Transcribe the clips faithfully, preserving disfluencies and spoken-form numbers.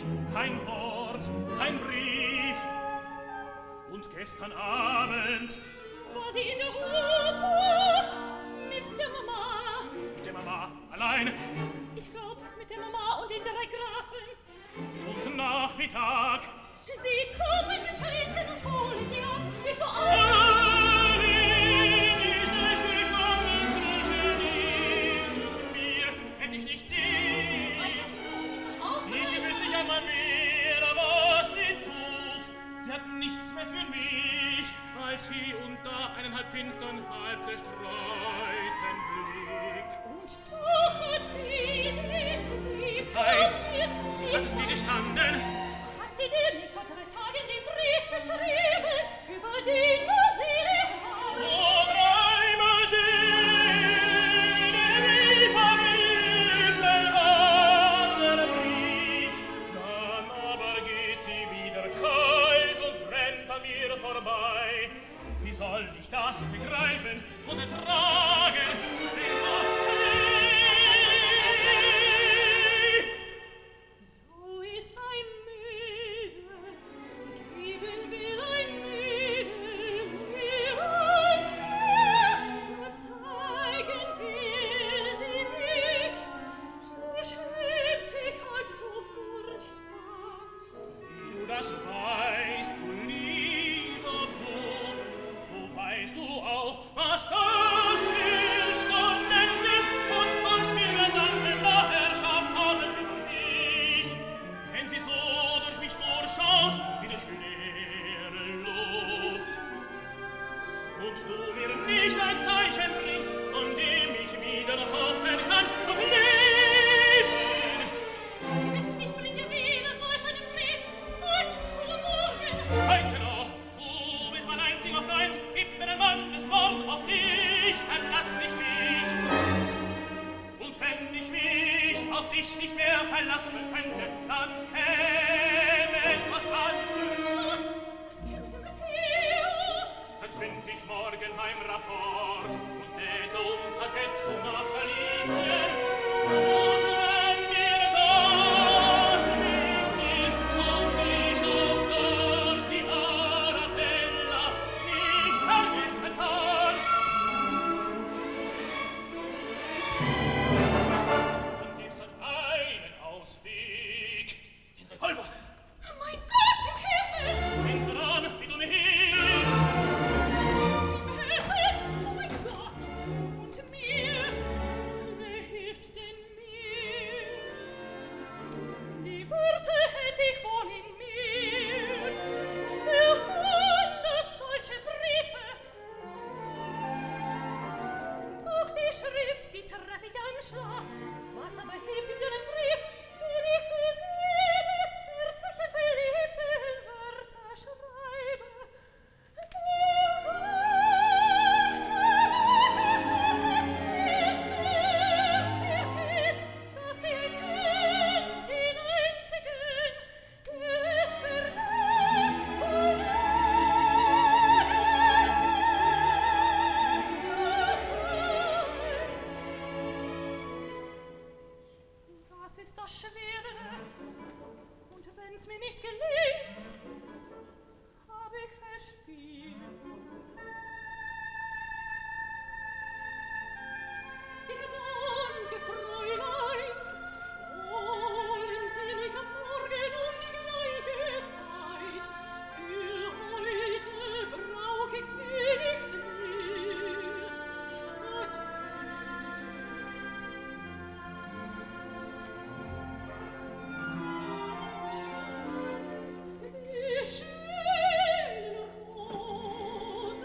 mich, kein Wort, kein Brief. Und gestern Abend war sie in der Oper mit der Mama. Mit der Mama allein? Ich glaub, mit der Mama und den drei Grafen. Und Nachmittag? Sie kommen mit Schritten und holen sie ab. Ich so, oh! Als sie unter einen halb finstern, halb zerstreuten Blick. Und doch hat sie dich lieb. Weiß, hat es dir gestanden? Hat sie dir nicht vor drei Tagen den Brief geschrieben, über den du Seele hast? Oh, Träume Seele, wie verblieben war der Brief. Dann aber geht sie wieder kalt und fremd an mir vorbei. Wie soll ich das begreifen und ertragen? So ist ein Mädel, geben will ein Mädel mir und mir, nur zeigen will sie nicht. Sie schämt sich halt so furchtbar. Wie du das weißt, du lieber Bub, so weißt du auch, was das für Stunden sind und was für Gedanken da Herrschaft haben über mich. Wenn sie so durch mich durchschaut, wie durch leere Luft, und du mir nicht ein Zeichen bringst, von dem ich wieder hoffen kann und leben. Gewiss, ich bringe wieder solch einen Brief, heute oder morgen. Heute noch, du bist mein einziger Freund, gib mir ein Manneswort, auf dich verlass ich mich. Und wenn ich mich auf dich nicht mehr verlassen könnte, dann käme etwas anderes. Was? Was käme mit dir? Dann stünd ich morgen beim Rapport und bäte um Versetzung nach Galizien. Und wenn mir das nicht hilft und ich auch dort die Arabella nicht vergessen kann, dann gibt's halt einen Ausweg. Den Revolver! Mein Gott im Himmel! Denk dran, wie du mir hilfst! Im Himmel! Oh mein Gott! Und mir? Wer hilft denn mir? Die Worte hätt ich wohl in mir. Für hundert solche Briefe. Doch die Schrift, die treff ich ja im Schlaf. Was aber hilft in deinem Brief, wenn ich für sie die zärtlichen, verliebten Wörter schreibe? Die Wörter, die Zärtlichen, dass ihr kennt den einzigen, der es verdammt und das ist das Schwere. Und wenn's mir nicht gelingt, hab ich verspielt. Ich danke, Fräulein. Wollen Sie mich am Morgen um die gleiche Zeit? Für heute brauch ich Sie nicht mehr. Die schönen Rosen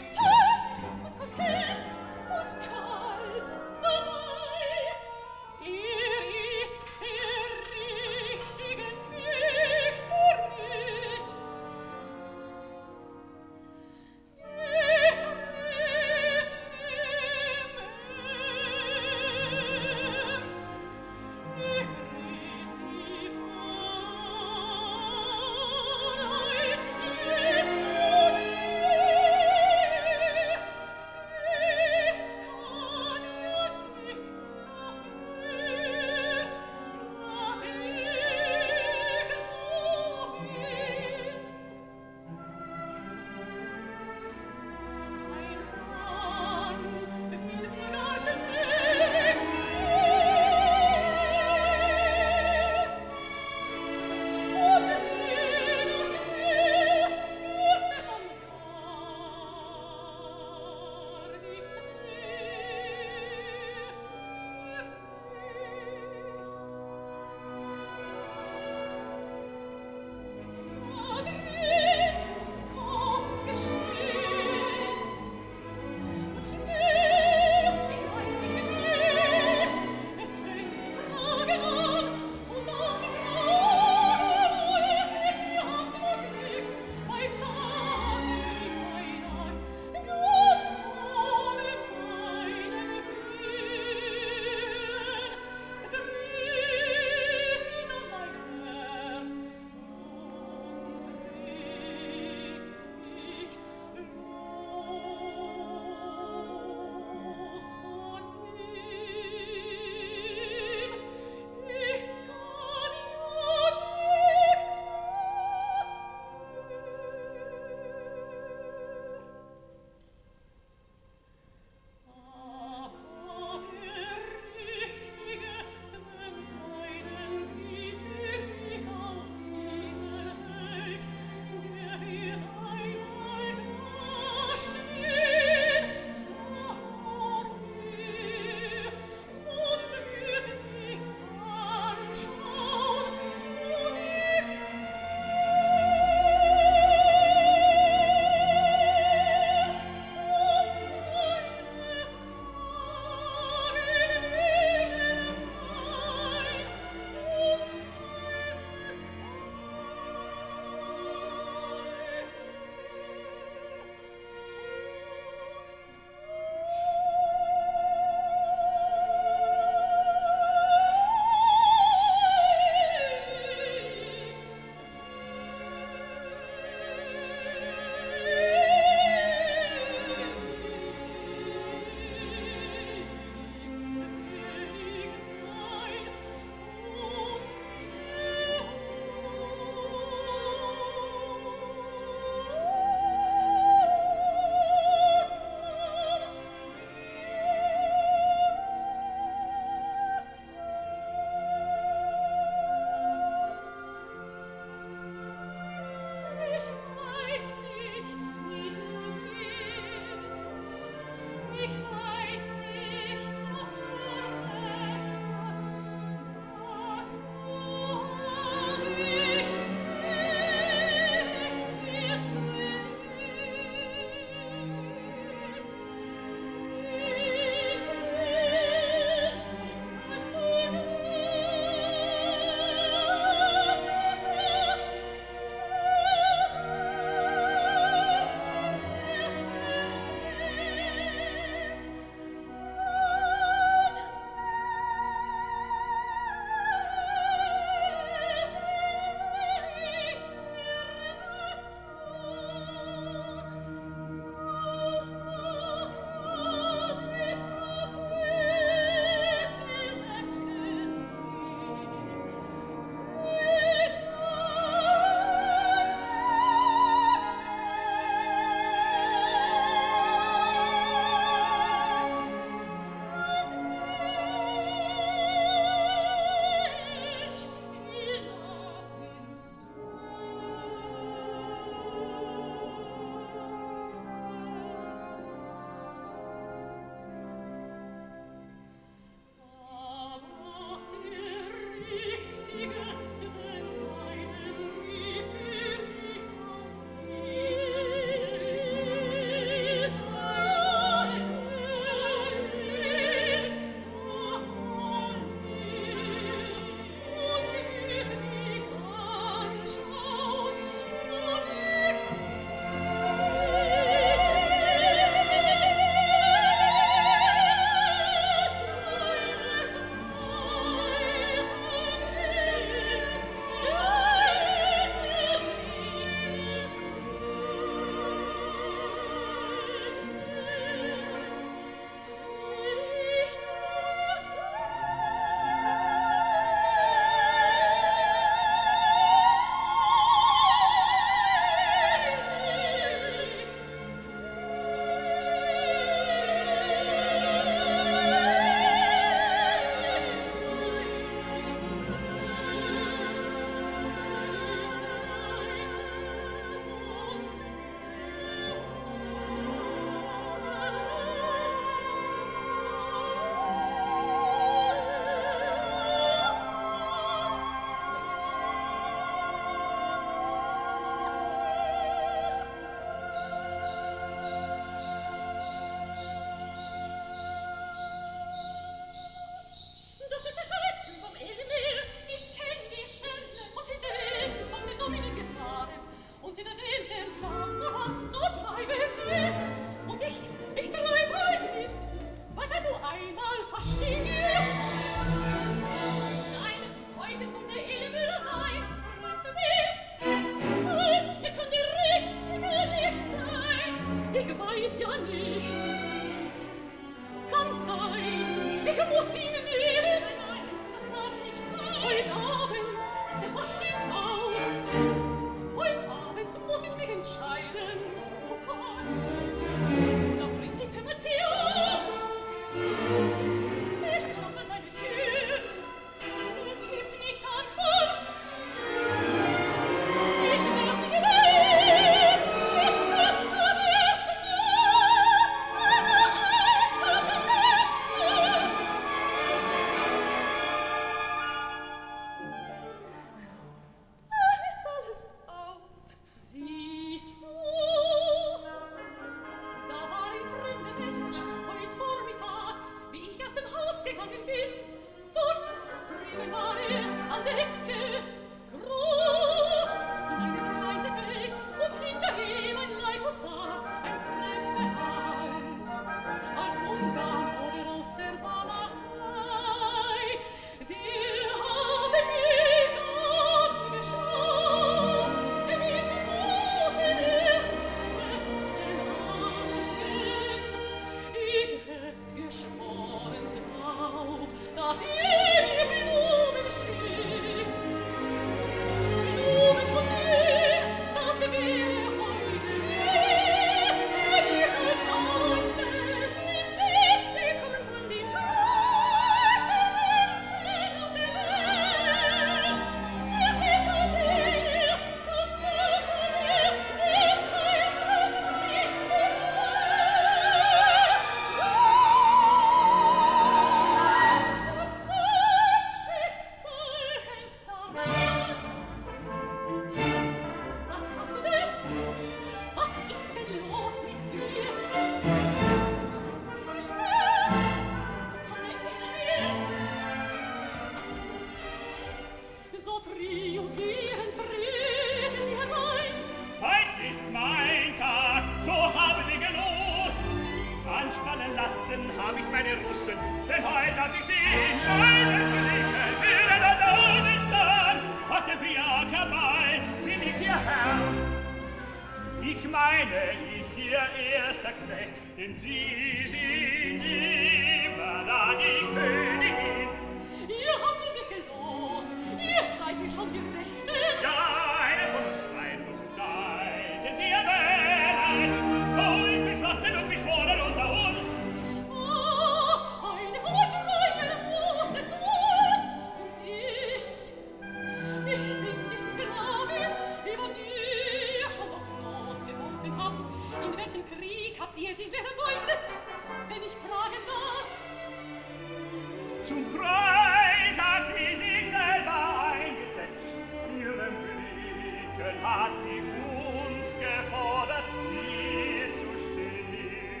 triumphieren, treten sie herein. Heut ist mein Tag, so haben wir Genuss. Anspannen lassen hab ich meine Russen, denn heut hab ich sie in meinen Blicke füreinander nicht an. Auf dem Fiakerball bin ich ihr Herr. Ich meine, ich ihr erster Knecht, denn sie sind immer da die Königin. Ihr habt ihn mir gelost, ihr seid mir schon die Rechte. Ja, eine von uns dreien muss es sein, denn sie erwähnen, so ist beschlossen und beschworen unter uns. Ah, eine von euch dreien muss es sein. Und ich, ich bin die Sklavin, über die ihr schon das Los geworfen habt. In welchem Krieg habt ihr die erbeutet, wenn ich fragen darf? Zum Preis hat sie sich selber eingesetzt. Ihren Blicken hat sie uns gefordert, ihr zu stehen.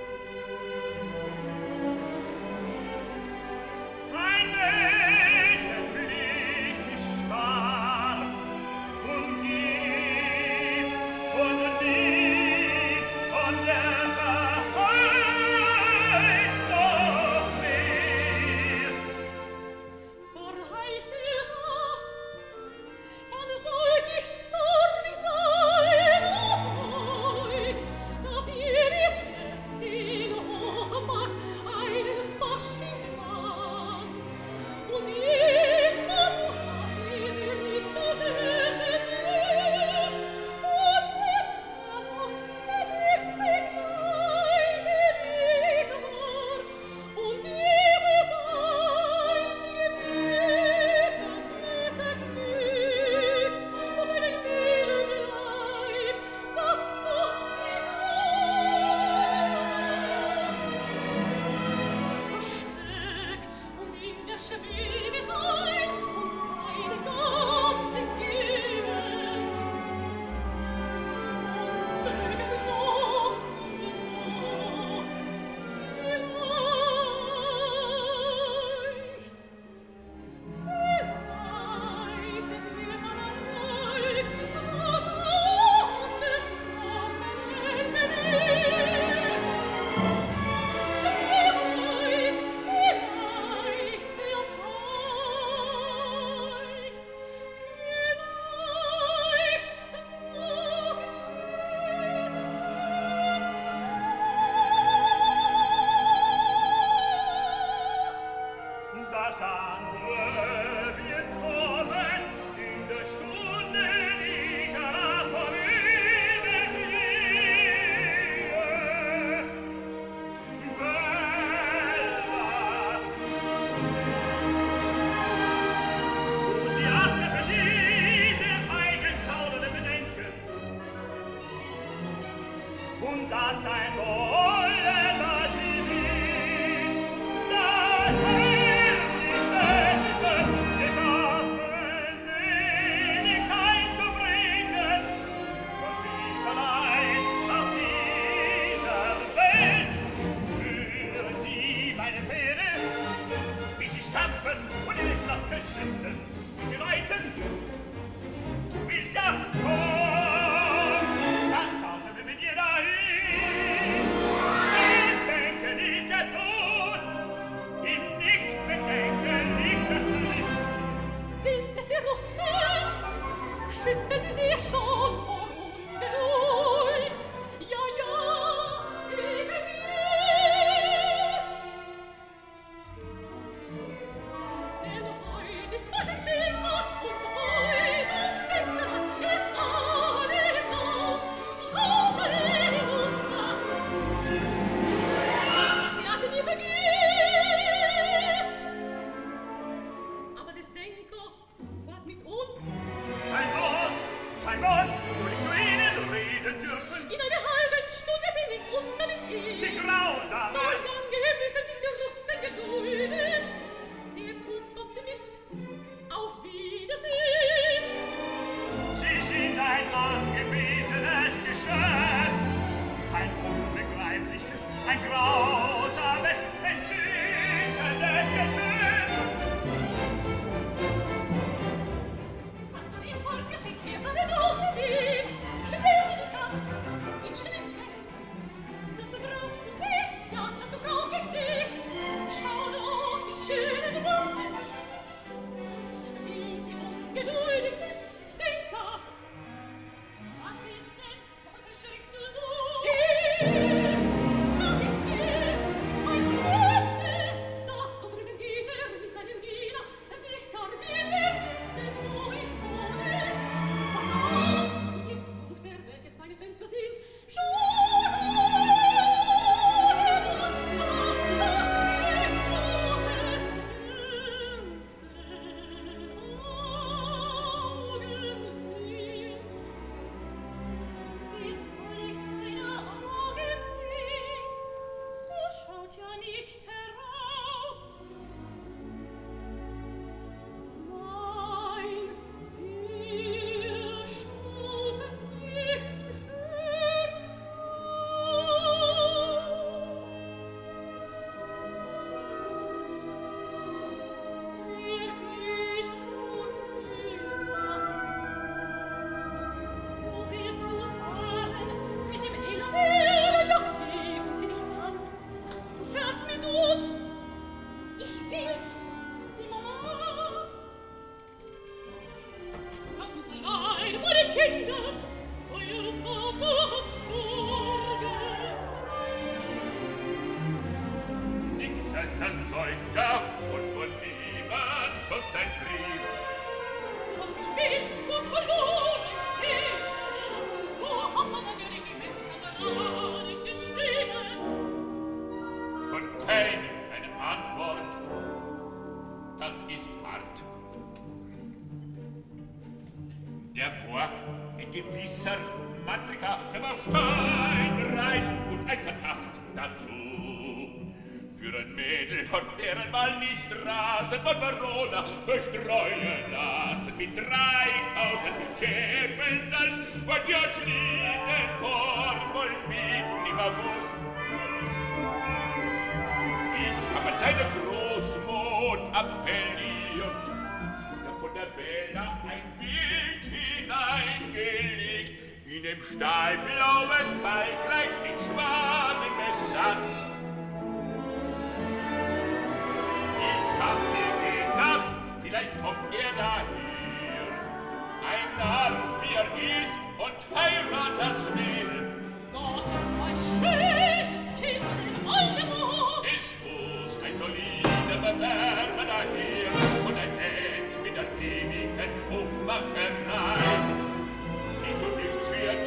Ein Mädchenblick ist starr und gibt und liebt und er verheißt doch mehr. Verheißt ihr das? Dann sollt ich zornig sein auf euch, dass ihr wird jetzt den Hofmarkt einen Fasching lang. Und immer noch habt ihr mir nicht das Herzen löst, und immer noch bin ich begleichen ich war. Und dieses einzige Glück, das diese Glück, das einen Willen bleibt, das muss ich versteckt und in der Schwebe sein und keine ganze geben. Und zögern noch und noch, vielleicht, vielleicht wird mir dann allein das Landes Kommen helfen will. Wer weiß, vielleicht sehr bald, vielleicht nach Das andere wird kommen in der Stunde, die ich herabkommen fliehe. Bella, wo sie achtet für diese feigenzaudernde Bedenken und das ein Wollen, was sie sieht, das herrliche, geschaffen Seligkeit zu bringen. Und ich allein auf dieser Welt, hören Sie meine Pferde, wie sie stampfen und ihre Glocken schütten, wie sie reiten. Du willst ja, komm, dann sausen wir mit dir dahin. Im Denken liegt der Tod, im Nicht-Bedenken liegt das Glück. sind es die Russen? Schütten sie schon vor Ungeduld? Ja, ja, ich will. Denn heut ist Faschingspilzer und heut um Mitternacht ist alles aus. Ich hoffe hinunter. Sie hatten mir vergeht. Aber das Denker fahrt mit uns. Kein Wort, kein Wort, soll ich Bestreuen lassen mit dreitausend Schäfeln Salz, weil sie an Schlitten Formel mit im August. Ich habe an seine Großmut appelliert, und von der Bella ein Bild hineingelegt, in dem stahlblauen Ballkleid mit Schwanenbesatz. Ich hab mir gedacht, vielleicht kommt er daher, ein Narr, wie er ist, und heirat das will. Gott, mein schönes Kind, ein Allemond! Es muss ein solider Bewerber daher, und ein End mit der ewigen Hofmacherei, die zu nichts führt.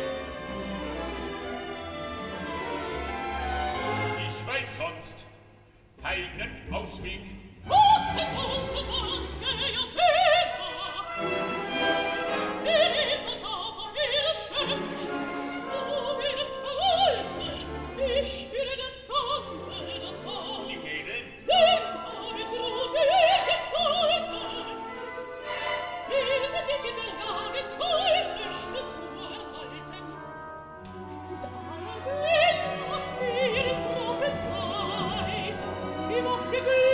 Ich weiß sonst keinen Ausweg. Oh, ein großer Danke, ja, Peter! Peter, Zauber, ihre Schwester! Oh, wie ist verwolken! Ich führe den Tante das Haus! Die Mädel? Sehen, oh, mit ruhige Zeiten! Wir sind nicht in der Lage, zwei Töchter zu erhalten! Und Arabella, ihr ist prophezeit, sie macht ihr Glück!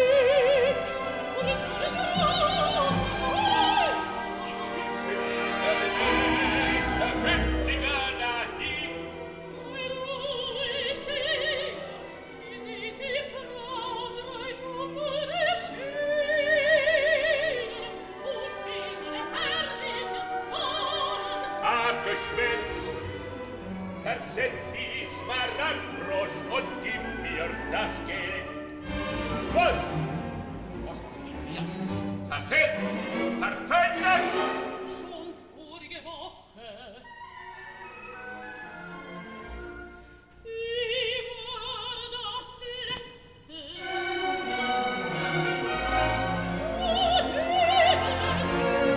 Versetz die Smaragdbrosch und gib mir das Geld. Was? Was sie mir versetzt, vertötet? Schon vorige Woche. Sie war das Letzte. Oh, dieses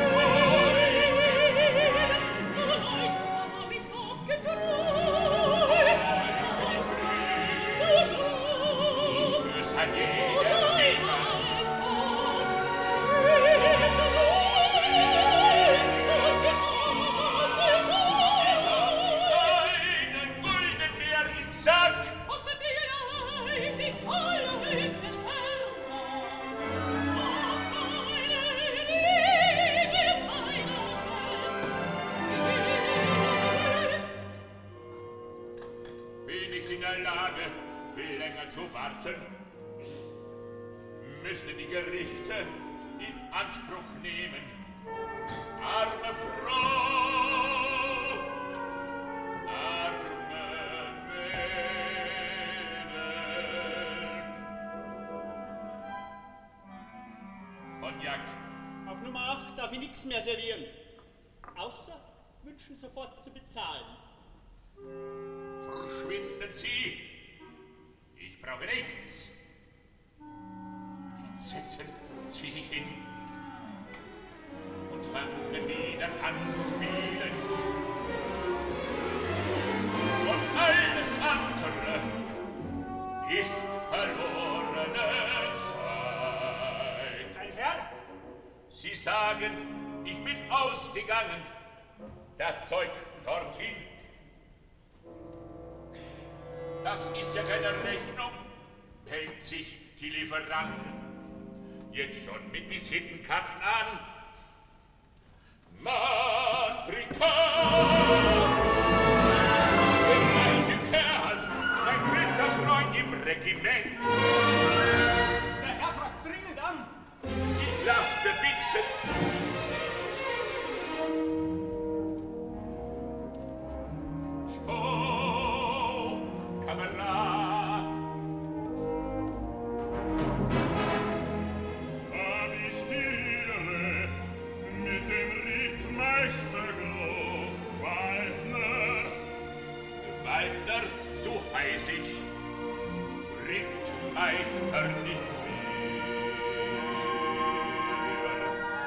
Leben, ich hab mich so getrunken. Jeder Thema. der Lage, länger zu warten. Müsste die Gerichte in Anspruch nehmen. Arme Frau, arme Mädel. Cognac. Auf Nummer acht darf ich nichts mehr servieren. Außer wünschen sofort zu bezahlen. Verschwinden Sie! Ich brauche nichts. Setzen Sie sich hin und fangen wieder an zu spielen. Und alles andere ist verlorene Zeit. Mein Herr? Sie sagen, ich bin ausgegangen. Das Zeug dorthin. Das ist ja keine Rechnung, hält sich die Lieferanten jetzt schon mit Visitenkarten an. Mantrikant! Der reiche Kerl, mein bester Freund im Regiment. Der Herr fragt dringend an. Ich lasse bitten. Meister nicht mehr.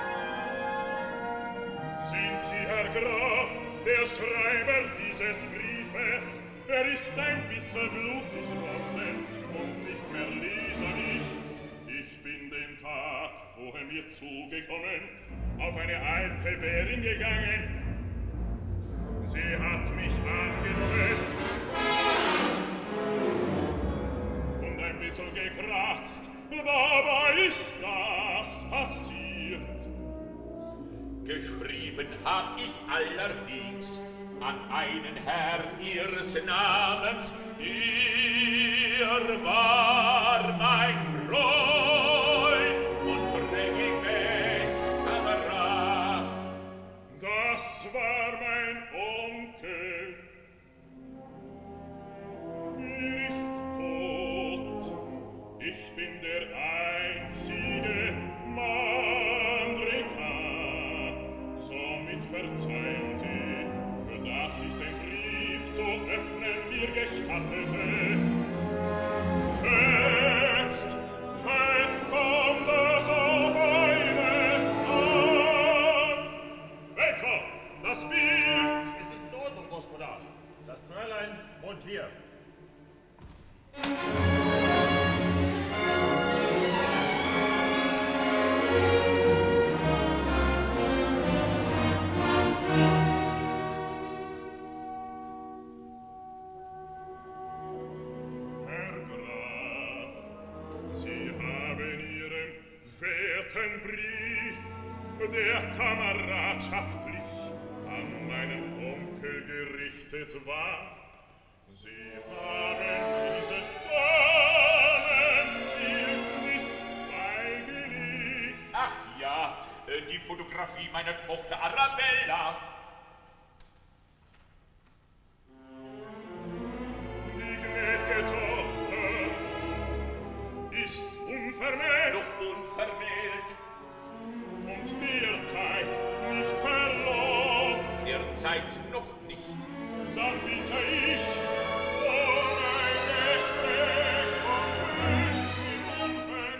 Sind Sie, Herr Graf, der Schreiber dieses Briefes? Er ist ein bisschen blutig worden und nicht mehr leserlich. Ich bin den Tag, wo er mir zugekommen, auf eine alte Bärin gegangen. Sie hat mich angenommen und ein bisschen gekratzt. Dabei ist das passiert. Geschrieben hab ich allerdings an einen Herrn ihres Namens. Er war mein Freund und Regimentskamerad. Das war mein Onkel. Er ist tot. Ich bin der einzige Mandrika. Somit verzeihen Sie, dass ich den Brief zu öffnen mir gestattete. Jetzt, jetzt kommt es auf eines an. Welcher? Das Bild! Es ist in Ordnung, Gospodar. Das Fräulein wohnt hier. Herr Graf, Sie haben Ihren werten Brief, der kameradschaftlich an meinen Onkel gerichtet war. Sie haben dieses Damen-Bildnis beigelegt. Ach ja, äh, die Fotografie meiner Tochter Arabella. Die gnädige Tochter ist unvermählt. Noch unvermählt. Und derzeit nicht verlobt. Derzeit noch nicht. Dann bitte ich um ein Gespräch von fünf Minuten.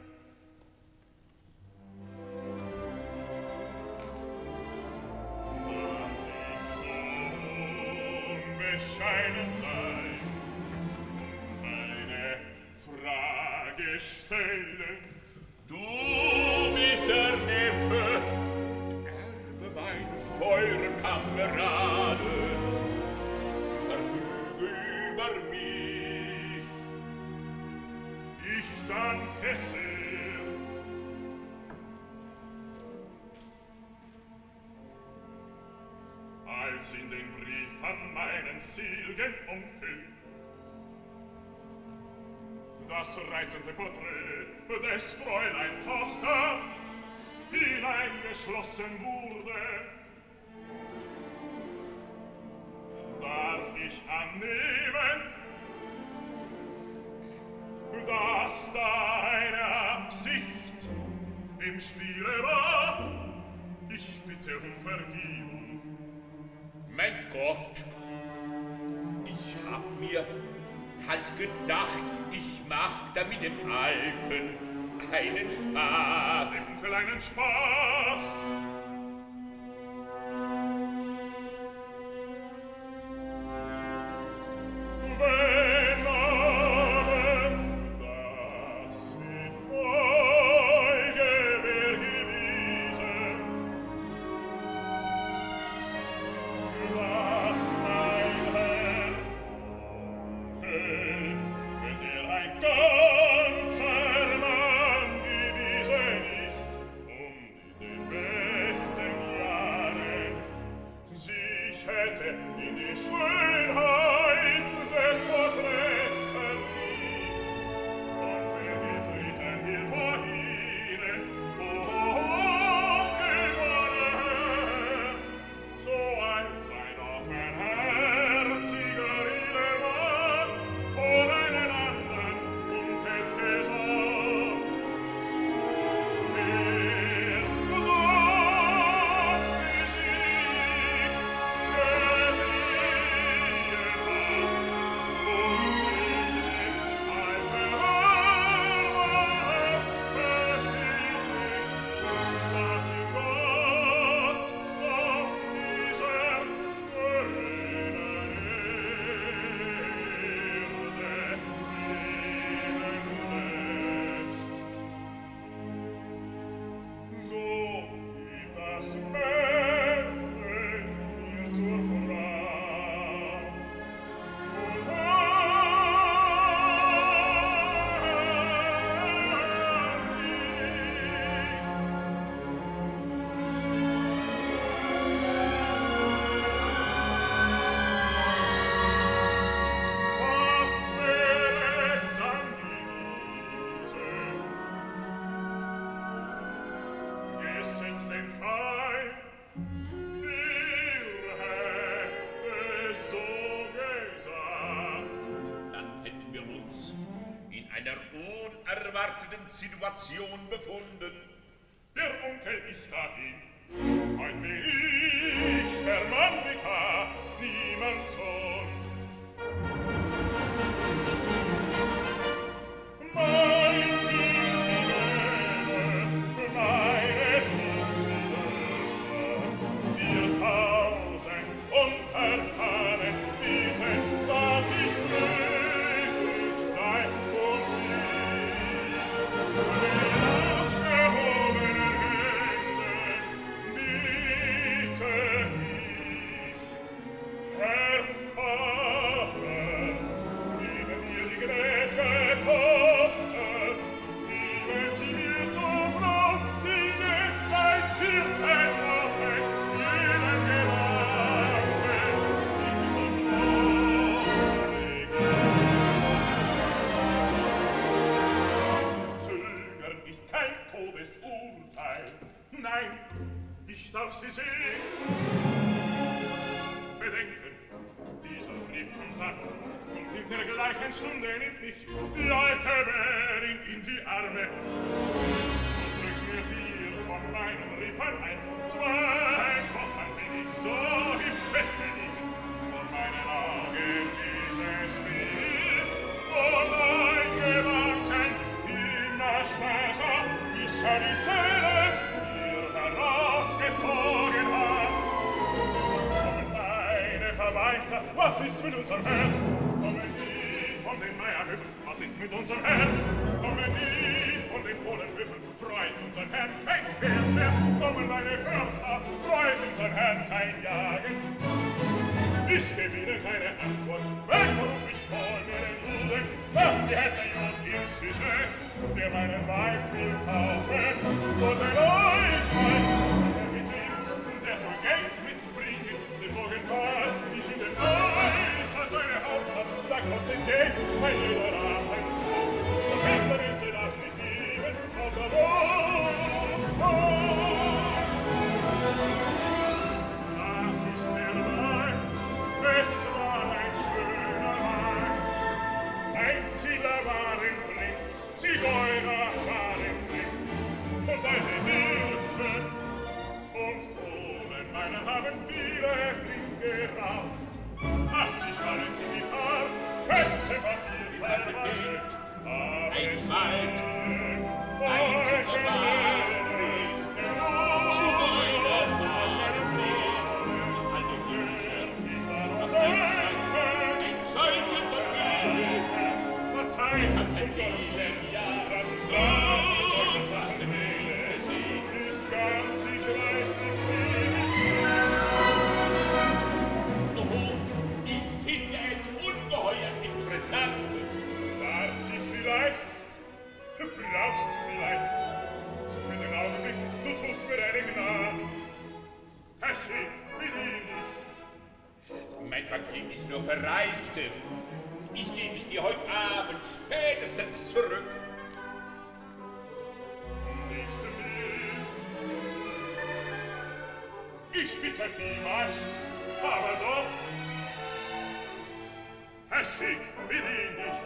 Darf ich so unbescheiden sein und eine Frage stellen? Du bist der Neffe, Erbe meines teuren Kameraden. Verfüge über mich. Ich danke sehr. Als in den Brief an meinen seligen Onkel das reizende Porträt des Fräulein Tochter hineingeschlossen wurde. Darf ich annehmen, dass deine Absicht im Spiele war? Ich bitte um Vergebung. Mein Gott, ich hab mir halt gedacht, ich mach da mit dem Alten einen Spaß. Dem kleinen Spaß. Wenn aber das die Folge wär gewesen, was mein Herr Onkel, der ein ganzer Mann gewesen ist und in den besten Jahren sich hätte in die Schönheit des Porträts verliebt und wer getreten hier vor ihnen, o hochgeborene, so ein sein offenherziger Ehemann vor einen andern und hätt gesagt, wer das Gesicht Situation befunden. Der Onkel ist dahin. Heut bin ich der Mann Vikar, niemand sonst. Mein sind's die Löhne, meine sind's die Löhne. Wir tausend Untertanen bieten, dass ich glücklich sei und nein, ich darf sie sehen. Bedenken, dieser Brief kommt an, und in der gleichen Stunde nimmt mich die alte Bärin in die Arme und drückt mir vier von meinen Rippen ein. Zwei Wochen bin ich so im Bett gelegen, vor meinen Augen dieses Bild, und ein Gedanken immer stärker, bis er die Seele herausgezogen hat. Kommen meine Verwalter, was ist mit unserem Herrn? Kommen die von den Meierhöfen, was ist mit unserem Herrn? Kommen die von den Fohlenhöfen, freut unseren Herrn kein Pferd mehr. Kommen meine Förster, freut unseren Herrn kein Jagen. Ich gebe ihnen keine Antwort, welcher ruf ich vor mir den Juden? Ach, wie heißt der Jod in Sichert, der meinen Wald will kaufen? Und den Euchwein, der mit ihm, der soll Geld mitbringen, den Morgen fahr ich in den Eis als eine Hauptsache, da kostet Geld bei jeder Atemzug. Meiner haben viele drin geraubt, hat sich alles in die Paar, Kötze Papier verwandelt, aber Ein es Wald, steht ein euch Zuckerwald, in zu meiner Wald, alle Wünsche, und ein Zeug, ein Zeug und ein Verzeiht, hat ein Leben, ja, das ist so, so, was will sie, ist ganz, ich weiß nicht, wie oh, ich finde es ungeheuer interessant. Darf ich vielleicht? Brauchst du vielleicht? So für den Augenblick, du tust mir eine Gnade. Herr Schick, bedien dich. Mein Papier ist nur verreist. Ich gebe es dir heute Abend spätestens zurück. Nicht mehr. Ich bitte vielmals, aber doch. Herr Schick, bedien dich.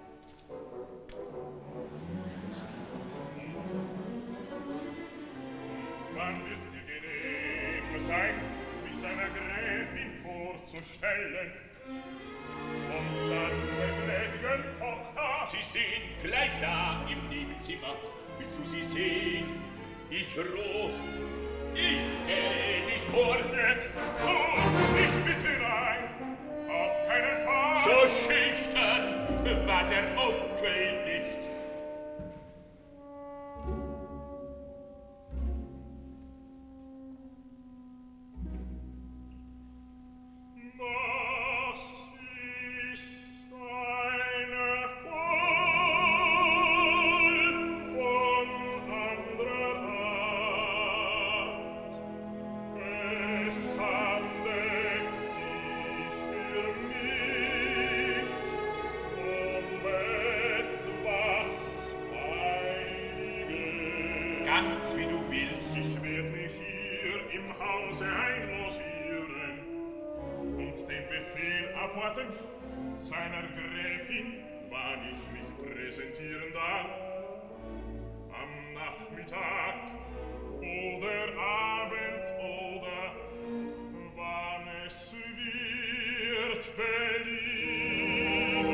Wann wird's dir genehm sein, mich deiner Gräfin vorzustellen? Und dann der gnädigen Tochter. Sie sind gleich da im Nebenzimmer. Willst du sie sehen? Ich ruf. Ich geh nicht vor. Jetzt, du, ich bitte rein. Auf keinen Fall. So schüchtern war der Onkel nicht. Das ist eine Voll von anderer Art. Es handelt sich für mich um etwas Heiliges. Ganz wie du willst. Ich werd mich hier im Hause einlogieren und den Befehl abwarten seiner Gräfin, wann ich mich präsentieren darf. Am Nachmittag oder Abend oder wann es wird belieben.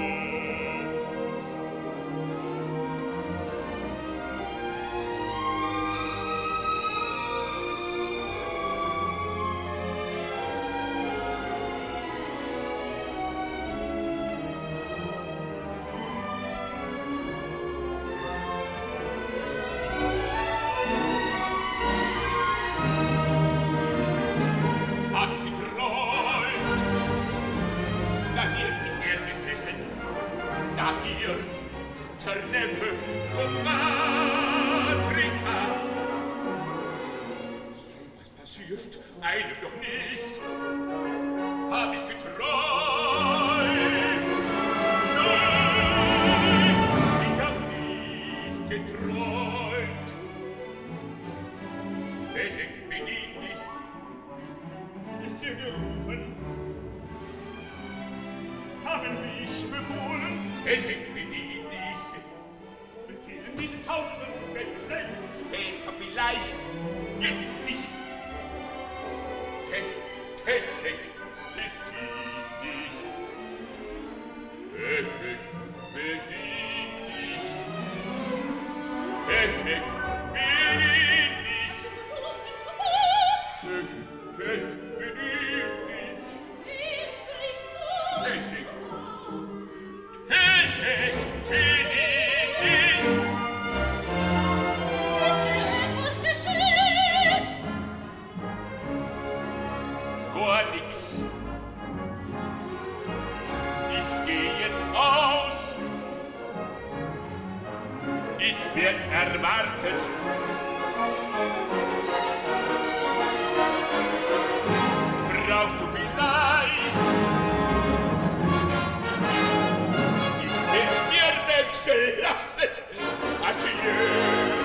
Hab ich geträumt. Da hier ist er gesessen. Da hier der Neffe von Madrika. Was passiert? Eilig doch nicht. Hab ich geträumt. Nein, ich hab nicht geträumt. Ich bin ich nicht. Ist dir gerufen? Haben mich befohlen? Ich bin ich nicht. Befehlen diese Tausenden zu wechseln? Später vielleicht, jetzt nicht. Technik, Technik, bedien dich. Technik, bedien dich. Technik, bedien dich. Technik, Technik, bedien dich. Wem sprichst du? Technik, Technik, bedien dich. Ist dir etwas geschehen? Gar nix. Ich geh jetzt aus. Ich werd erwartet. Brauchst du vielleicht? Ich will mir wechseln lassen. Adieu.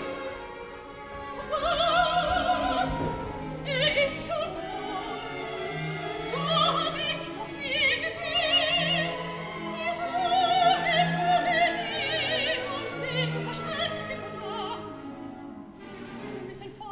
Gott, er ist schon fort. So hab ich noch nie gesehen. Es wurde Königin und den Verstand gebracht. Wir müssen fort.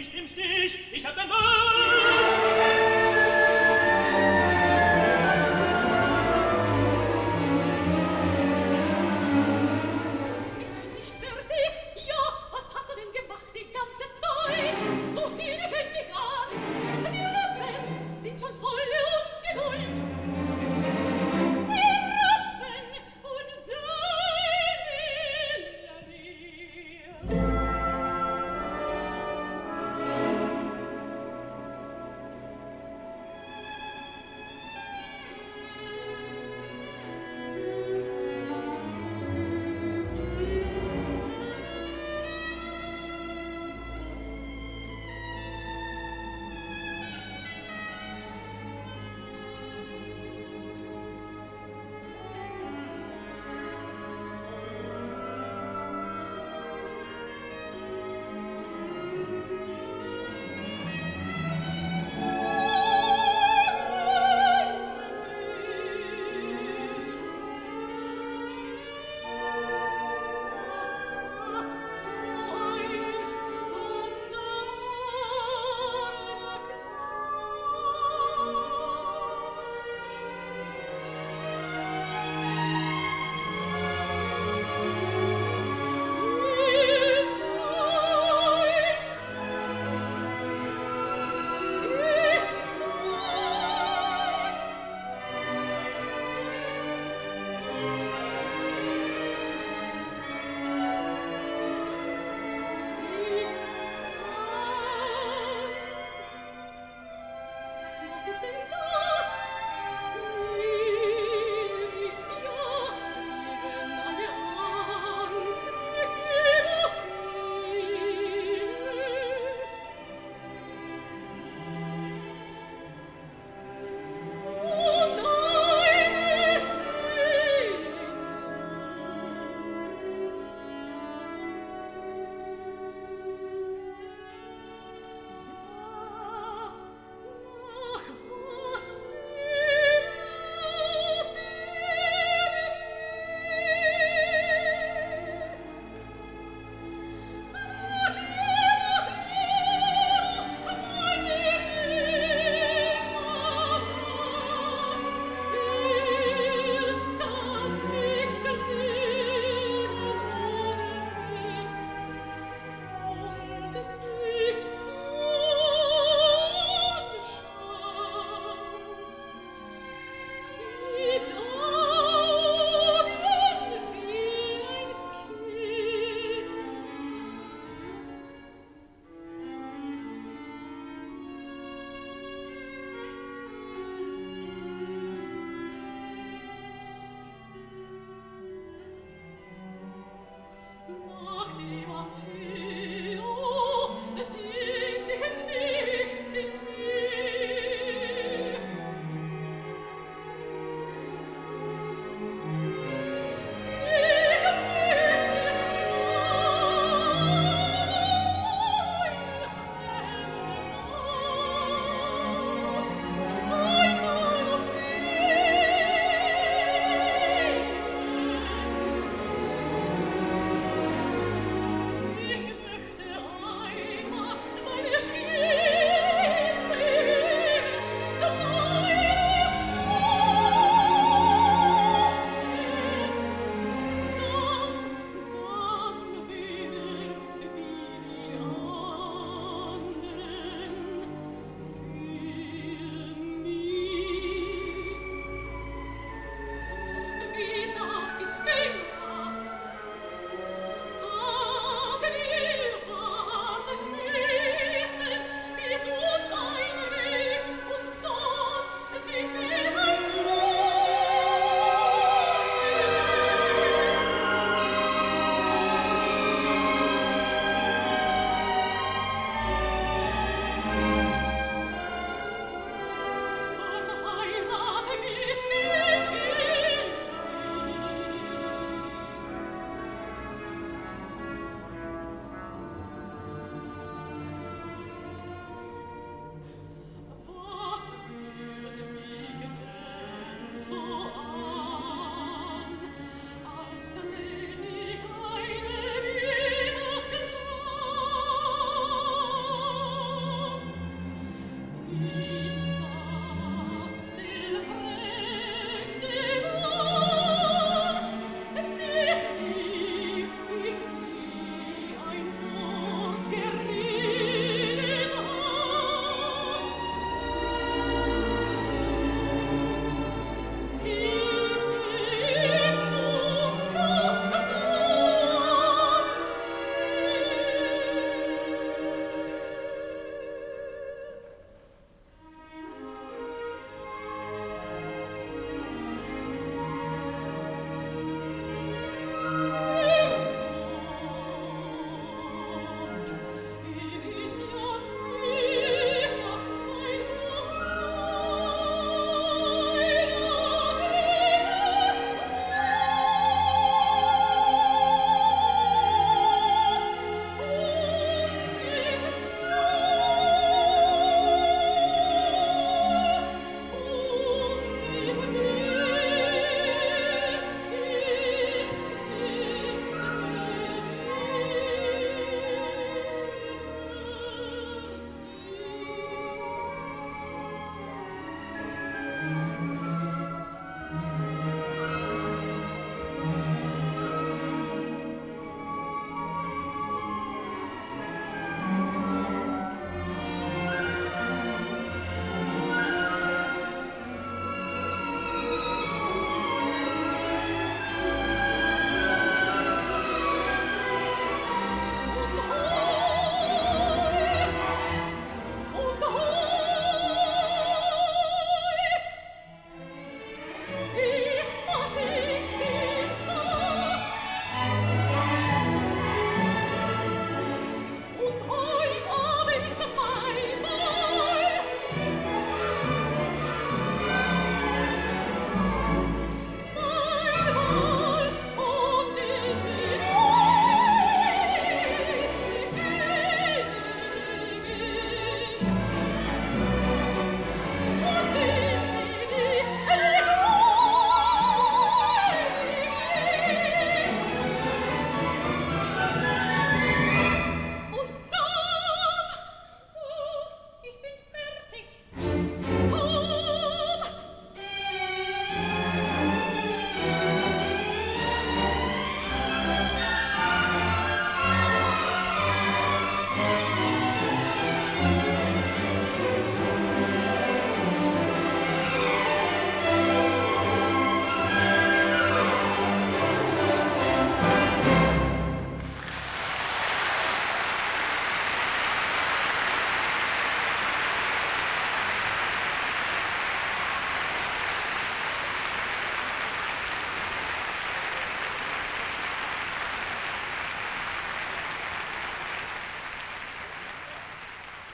nicht im Stich, ich hab dein Wort. Bist du nicht fertig? Ja, was hast du denn gemacht die ganze Zeit? So zieh dich endlich an. Die Rippen sind schon voller Ungeduld. Die Rippen und deine Liebe.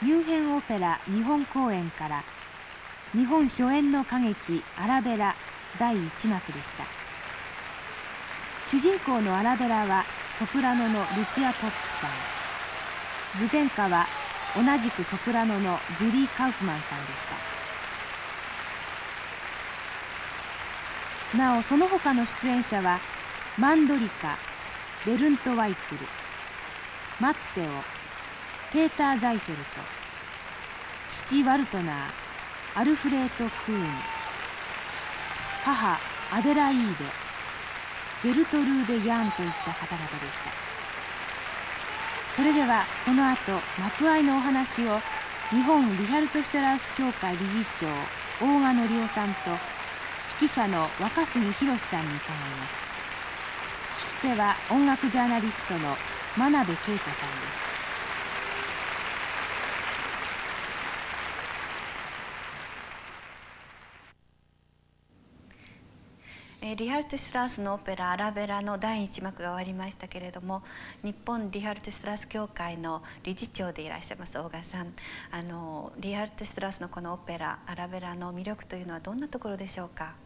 ミュンヘンオペラ日本公演から日本初演の歌劇アラベラだいいち幕でした。主人公のアラベラはソプラノのルチア・ポップさん、図天歌は同じくソプラノのジュリー・カウフマンさんでした。なおその他の出演者はマンドリカ、ベルント・ワイクル、マッテオ、ペーター・ザイフェルト、父ワルトナー、アルフレート・クーン、母アデライーデ、ゲルトルーデ・ヤーンといった方々でした。それではこの後幕間のお話を日本リヒャルト・シュトラウス協会理事長大賀典夫さんと指揮者の若杉宏さんに伺います。聞き手は音楽ジャーナリストの真鍋恵子さんです。 リハルト・シュトラウスのオペラ「アラベラ」のだいいち幕が終わりましたけれども、日本リハルト・シュトラウス協会の理事長でいらっしゃいます大賀さん、あのリハルト・シュトラウスのこのオペラ「アラベラ」の魅力というのはどんなところでしょうか。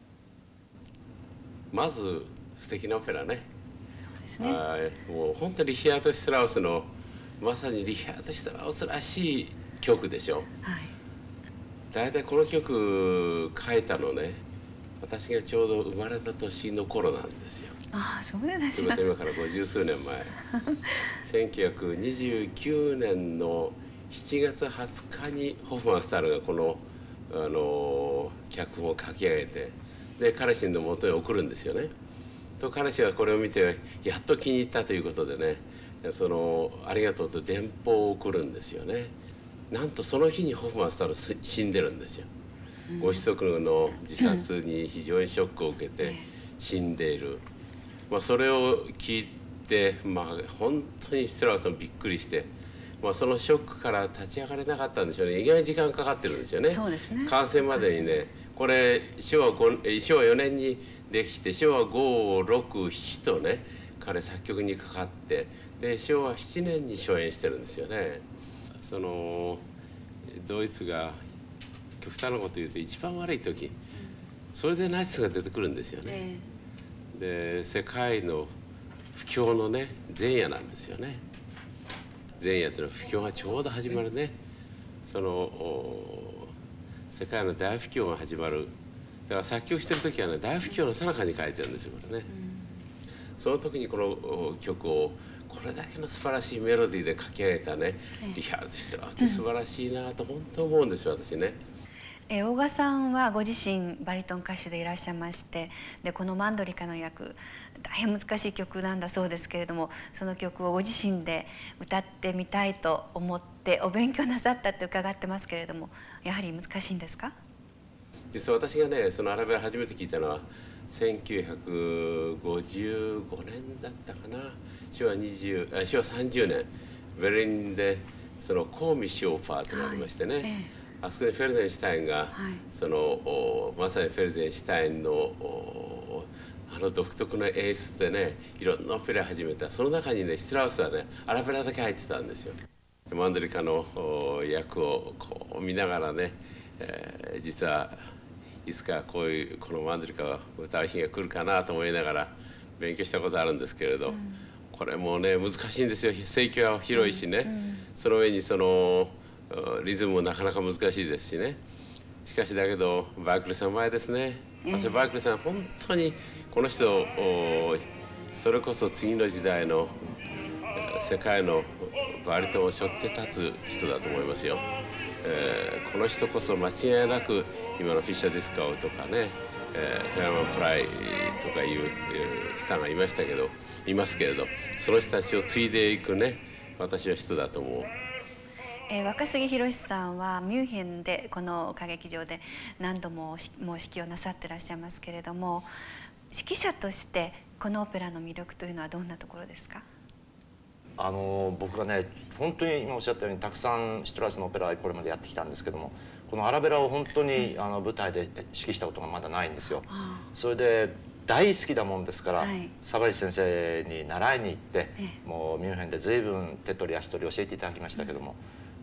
まず素敵なオペラね。 そうですね。 あ、もう本当にリヒャルト・シュトラウスのまさにリヒャルト・シュトラウスらしい曲でしょ。はい。大体この曲書いたのね、私がちょうど生まれた年の頃なんですよ。 ああ、そうでいらっしゃいます。今から五十数年前せんきゅうひゃくにじゅうきゅうねんのしちがつはつかにホフマンスタールがこの、あの脚本を書き上げて、で彼氏の元に送るんですよね。と彼氏はこれを見てやっと気に入ったということでね、そのありがとうと電報を送るんですよね。なんとその日にホフマンスタール死んでるんですよ。ご子息の自殺に非常にショックを受けて死んでいる、まあ、それを聞いて、まあ、本当にシュトラウスさんびっくりして、まあ、そのショックから立ち上がれなかったんでしょうね。意外に時間かかってるんですよね。 そうですね。 完成までにね、これ昭和ご昭和よねんにできて昭和ご、ろく、ななとね彼作曲にかかって、で昭和ななねんに初演してるんですよね。そのドイツが極端なこと言うと一番悪い時、それでナチスが出てくるんですよね。で世界の不況のね前夜なんですよね。前夜というのは不況がちょうど始まるね、その世界の大不況が始まる。だから作曲してる時はね大不況の最中に書いてるんですよこれね。その時にこの曲をこれだけの素晴らしいメロディーで書き上げたね、リヒャルト・シュトラウスって素晴らしいなと本当思うんですよ私ね。 え大賀さんはご自身バリトン歌手でいらっしゃいまして、でこのマンドリカの役大変難しい曲なんだそうですけれども、その曲をご自身で歌ってみたいと思ってお勉強なさったって伺ってますけれども、やはり難しいんですか。 実は私がねそのアラベラ初めて聞いたのはせんきゅうひゃくごじゅうごねんだったかな。昭和にじゅうあ昭和さんじゅうねんベルリンでそのコーミシオーパーというのがありましてね、はい、ええ、あそこでフェルゼンシュタインが、はい、そのまさにフェルゼンシュタインのあの独特な演出でねいろんなオペラを始めた。その中にねシュトラウスはねアラベラだけ入ってたんですよ。マンドリカの役をこう見ながらね、えー、実はいつかこういうこのマンドリカを歌う日が来るかなと思いながら勉強したことあるんですけれど、うん、これもね難しいんですよ。声域は広いしね、うんうん、その上にそのリズムもなかなか難しいですしね。しかしだけどバークリーさん前ですね、えー、バークリーさん本当にこの人それこそ次の時代の世界のバリトンを背負って立つ人だと思いますよ。えー、この人こそ間違いなく今のフィッシャー・ディスカウとかね、えー、ヘアマン・プライとかいう、えー、スターがいましたけどいますけれど、その人たちを継いでいくね私は人だと思う。 えー、若杉宏さんはミュンヘンでこの歌劇場で何度ももう指揮をなさってらっしゃいますけれども、指揮者としてこのオペラの魅力というのはどんなところですか。 あの僕はね本当に今おっしゃったようにたくさんシュトラウスのオペラこれまでやってきたんですけども、このアラベラを本当にあの舞台で指揮したことがまだないんですよ。それで大好きだもんですから、はい、サバリ先生に習いに行って、もうミュンヘンで随分手取り足取り教えていただきましたけども、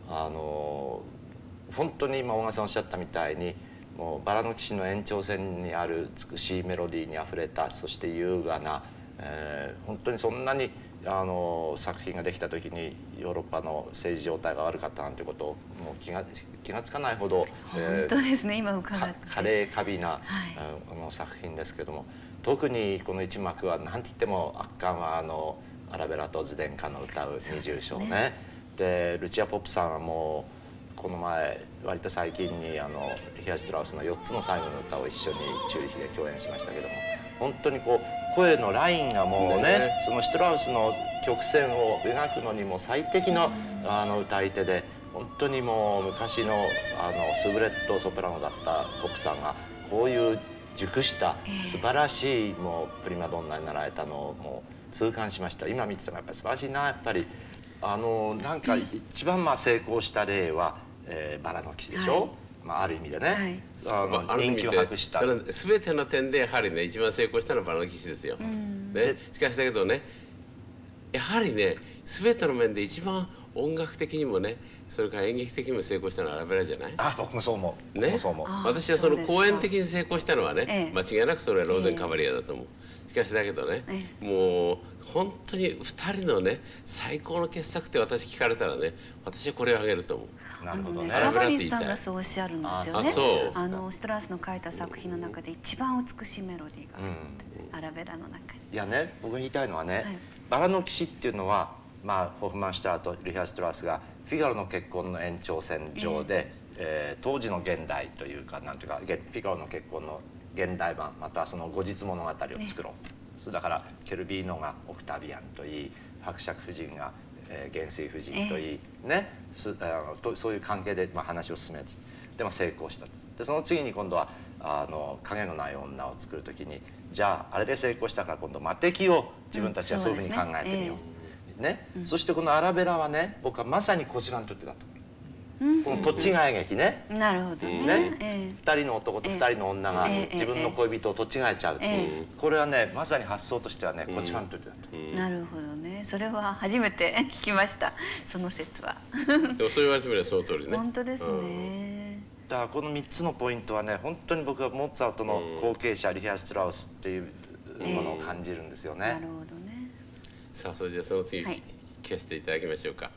あの本当に今大賀さんおっしゃったみたいにもうバラの騎士の延長線にある美しいメロディーにあふれたそして優雅な、えー、本当にそんなにあの作品ができた時にヨーロッパの政治状態が悪かったなんてことをもう気が気がつかないほど本当ですね、えー、今伺って華麗華美な、はい、あの作品ですけども、特にこの一幕は何て言っても圧巻はあのアラベラとズデンカの歌う二重唱ね。でルチア・ポップさんはもうこの前割と最近にあのリヒャ・シュトラウスのよっつの最後の歌を一緒にチューリヒで共演しましたけども、本当にこう声のラインがもうね、ねそのシュトラウスの曲線を描くのにも最適のあの歌い手で、本当にもう昔のあのスブレッドソプラノだったポップさんがこういう熟した素晴らしいもうプリマドンナになられたのをもう痛感しました。今見ててもやっぱり素晴らしいな。やっぱりあのなんか一番まあ成功した例は、えー、バラの騎士でしょ、はい、まあ、ある意味でね、はい、あの人気を博した。 それ全ての点でやはりね一番成功したのはバラの騎士ですよ。ね、しかしだけどねやはりね全ての面で一番音楽的にもねそれから演劇的にも成功したのはアラベラじゃない？ あ、僕もそう思う。 ね、 そう思う。 私はその公演的に成功したのはね、ええ、間違いなくそれはローゼンカバリアだと思う。え、しかしだけどね、ええ、もう本当にふたりのね最高の傑作って私聞かれたらね私はこれをあげると思う。 なるほどね。 サバリスさんがそうおっしゃるんですよね。 あ、そう。 あのシュトラウスの書いた作品の中で一番美しいメロディーがある、うん、アラベラの中に。 いやね、僕が言いたいのはね、はい、バラの騎士っていうのは、まあホフマンシュターとリヒャー・シュトラウスがフィガロの結婚の延長線上で、えーえー、当時の現代というかなんていうかフィガロの結婚の現代版またはその後日物語を作ろう、ね、だからケルビーノがオクタビアンといい伯爵夫人が、えー、元帥夫人といい、えー、ねすあのとそういう関係で、まあ、話を進めてでも成功したでその次に今度はあの影のない女を作る時にじゃああれで成功したから今度魔敵を自分たちはそういうふうに考えてみよう。うんね、うん、そしてこのアラベラはね僕はまさにこちらにとってだと思う、うん、この土地替え劇ね、 なるほどね、 ね、えー、ふたりの男とふたりの女が自分の恋人を土地替えちゃう、えー、これはねまさに発想としてはねこちらにとってだと、うん、 なるほどね。それは初めて聞きましたその説はでもそう言われてみればその通りね。 本当ですね、 うん、だからこのみっつのポイントはね本当に僕はモーツァルトの後継者、うん、リヒャー・シュトラウスっていうものを感じるんですよね、 えー、なるほどね。 さあそれじゃあその次、はい、聞かせていただきましょうか。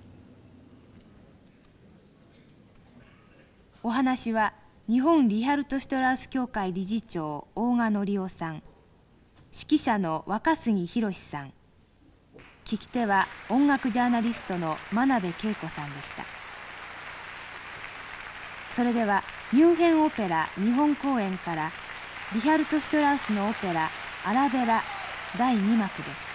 お話は日本リハルト・シュトラウス協会理事長大賀典夫さん、指揮者の若杉宏さん、聞き手は音楽ジャーナリストの真鍋恵子さんでした。それではミュンヘンオペラ日本公演からリヒャルト・シュトラウスのオペラ「アラベラ」だいに幕です。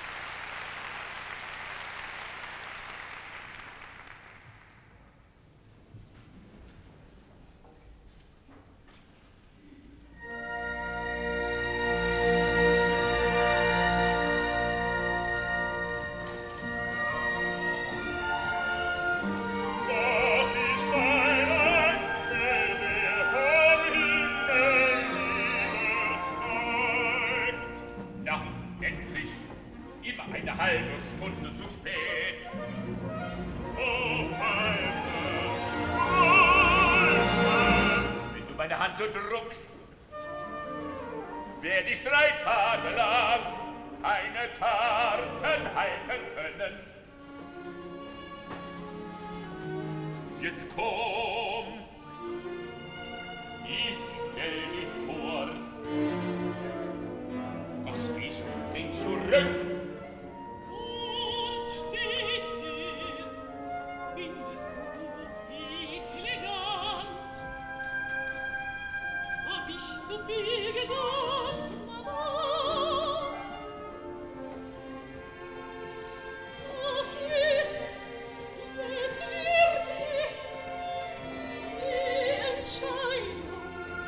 Werd ich drei Tage lang keine Karten halten können. Jetzt komm, ich stell dich vor. Was gehst du denn zurück? Dort steht er, findest du ihn elegant? Hab ich so viel gesagt, Mama? Das ist jetzt wirklich die Entscheidung.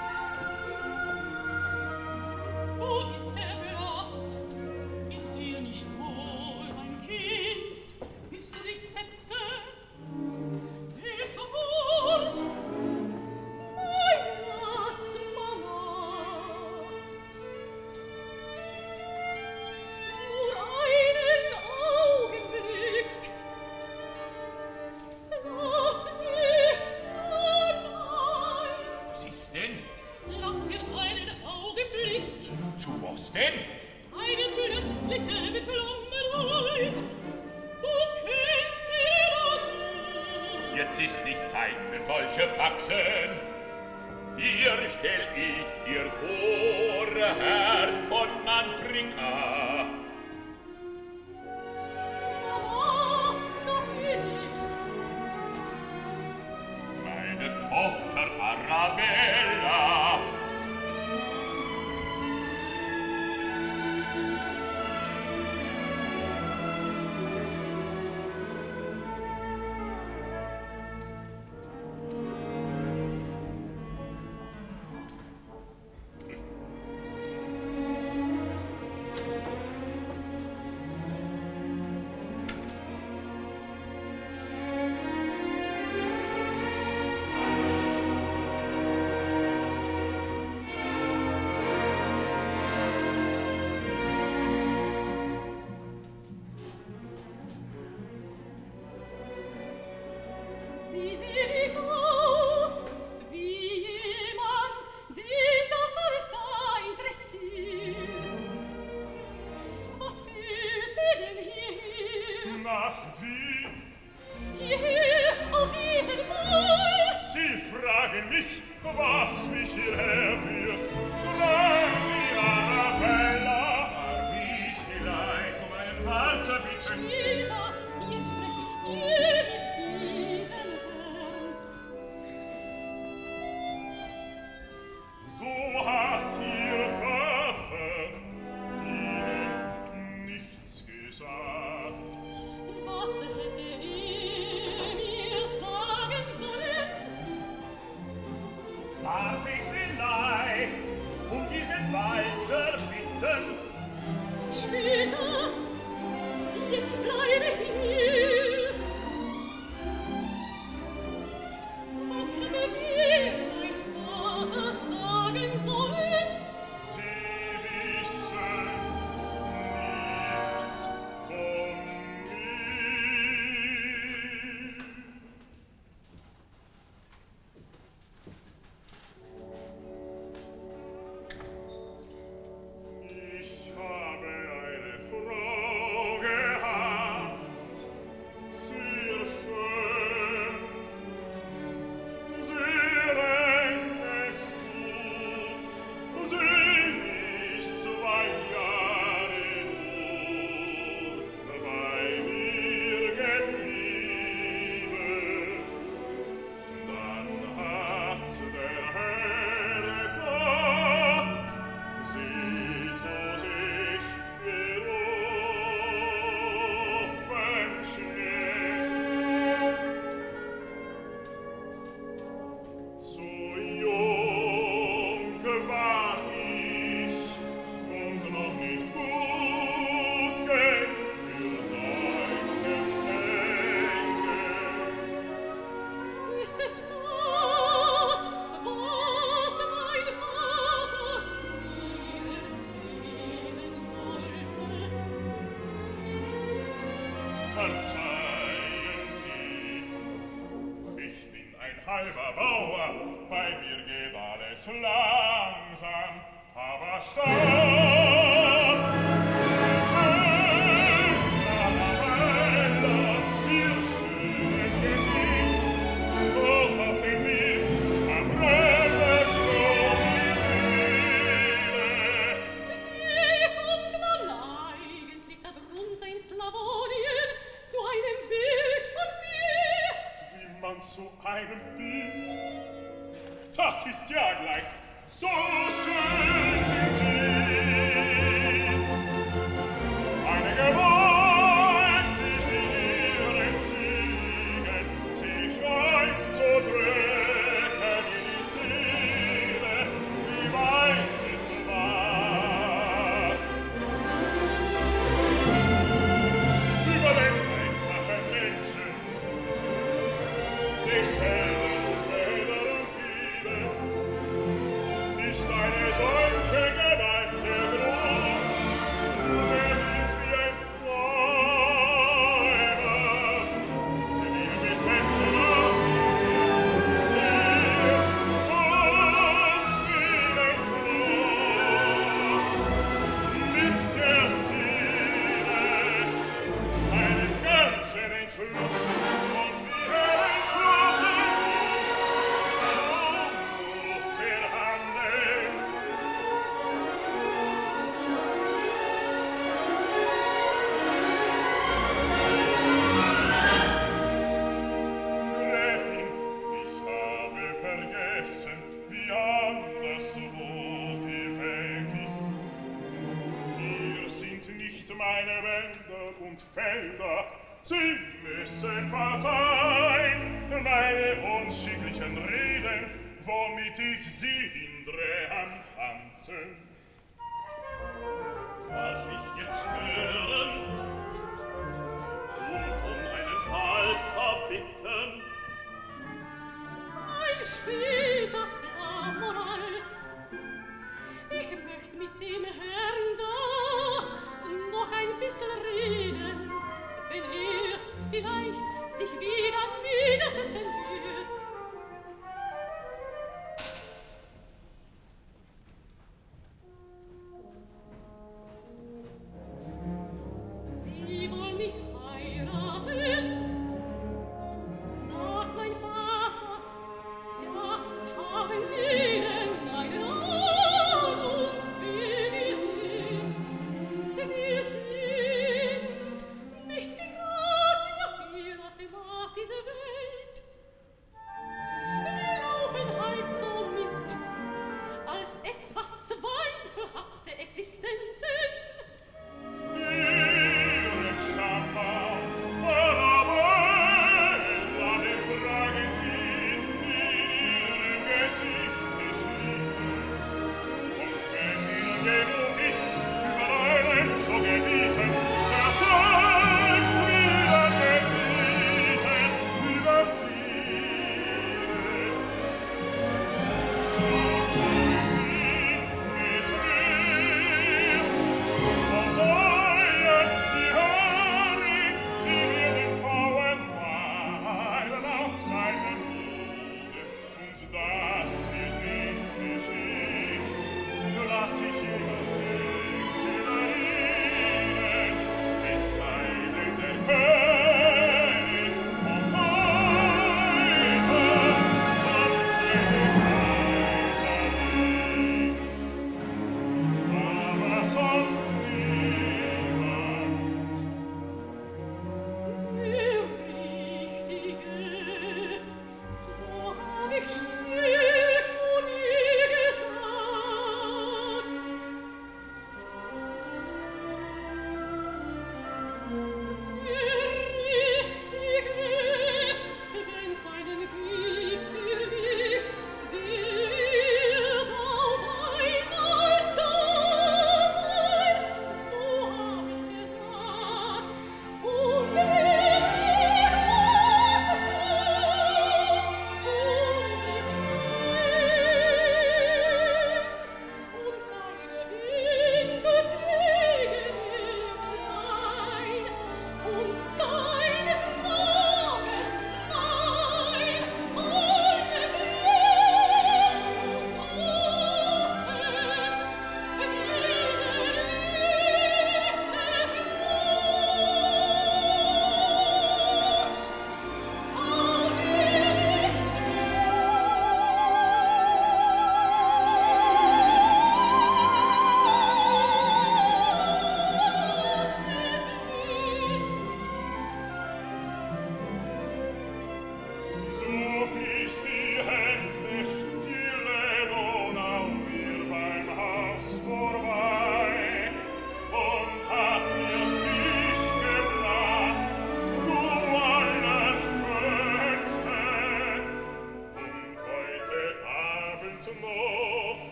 Wo ist der Belass? Ist dir nicht wohl, mein Kind? Willst du dich setzen? Gehst du fort? Nein, lass, Mama. Jetzt ist nicht Zeit für solche Faxen. Hier stell ich dir vor, Herr von Mantrika. Oh, da bin ich. Meine Tochter Arabella. Sie sehen nicht aus, wie jemand, den das alles da interessiert. Was führt Sie denn hierher? Nach Wien? Hierher, auf diesen Ball? Sie fragen mich, was mich hierher führt. Nein, die Arabella. Darf ich vielleicht um einen Walzer bitten? Später, jetzt sprech ich hier mit diesem Herrn. So hat Ihr Vater Ihnen nichts gesagt. Was hätte er mir sagen sollen? Darf ich vielleicht um diesen Walzer bitten? Später, jetzt bleibe hier. Was hätte mir mein Vater sagen sollen? Sie wissen nichts von mir. Ich habe eine Frau gehabt, sehr schön, sehr enges Gut, sie ist zwei Jahre nur bei mir geblieben. Dann hat der Herr Gott sie zu sich gerufen schnell. So jung war ich und noch nicht gut genug für solche Menge. Ist es das, was mein Vater mir erzählen sollte? Verzeihen Sie, ich bin ein halber Bauer, bei mir geht alles langsam, aber stark. Sie schön, Arabella, Ihr schönes Gesicht, doch auf den Wind verbrennt schon die Seele. Wie kommt man eigentlich da drunter in Slawonien zu einem Bild von mir? Wie man zu einem Bild, das ist ja gleich so schön sind Sie. Eine Gewalt ist in Ihren Zügen, sie scheint so drücken in die Seele, wie weiches Wachs. Über den einfachen Menschen, den Feldern und Wäldern und Wieden, ist eine solche Gewalt sehr groß, und er wird wie ein Träumer, wie ein Besessener, der fast den Entschluss mit der Seele, einen ganzen Entschluss, und wie ein Entschluss und Felder, sie müssen verzeihen, meine unschicklichen Reden, womit ich sie hindre am Tanzen. Darf ich jetzt stören und um einen Fall bitten? Ein später Moral. Ich möchte mit dem Herrn da noch ein bisschen reden, wenn er vielleicht sich wieder niedersetzen wird. Sie wollen mich heiraten? Sagt mein Vater, ja, haben Sie denn eine Ahnung, wie wir sind? Wir sind nicht wie Grazia hier nach dem Maß dieser Welt. Wir laufen halt so mit, als etwas zweifelhafte Existenzen.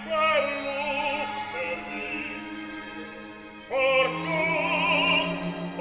For Gott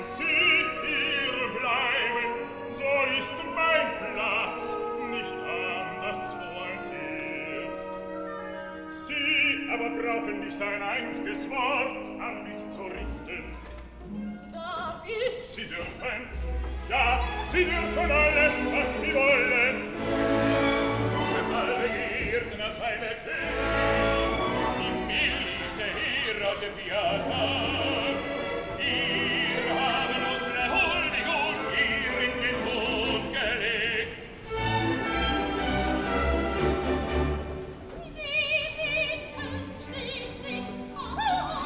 Sie hier bleiben, so ist mein Platz nicht anders so als hier. Sie aber brauchen nicht ein einziges Wort an mich zu richten. Darf ich? Sie dürfen, ja, Sie dürfen alles, was Sie wollen. Für alle Ehren als eine Königin, die mildigste Heer auf der Theater. Wir haben unsere Huldigung hier in den Boden gelegt. Die Winken steht sich auf.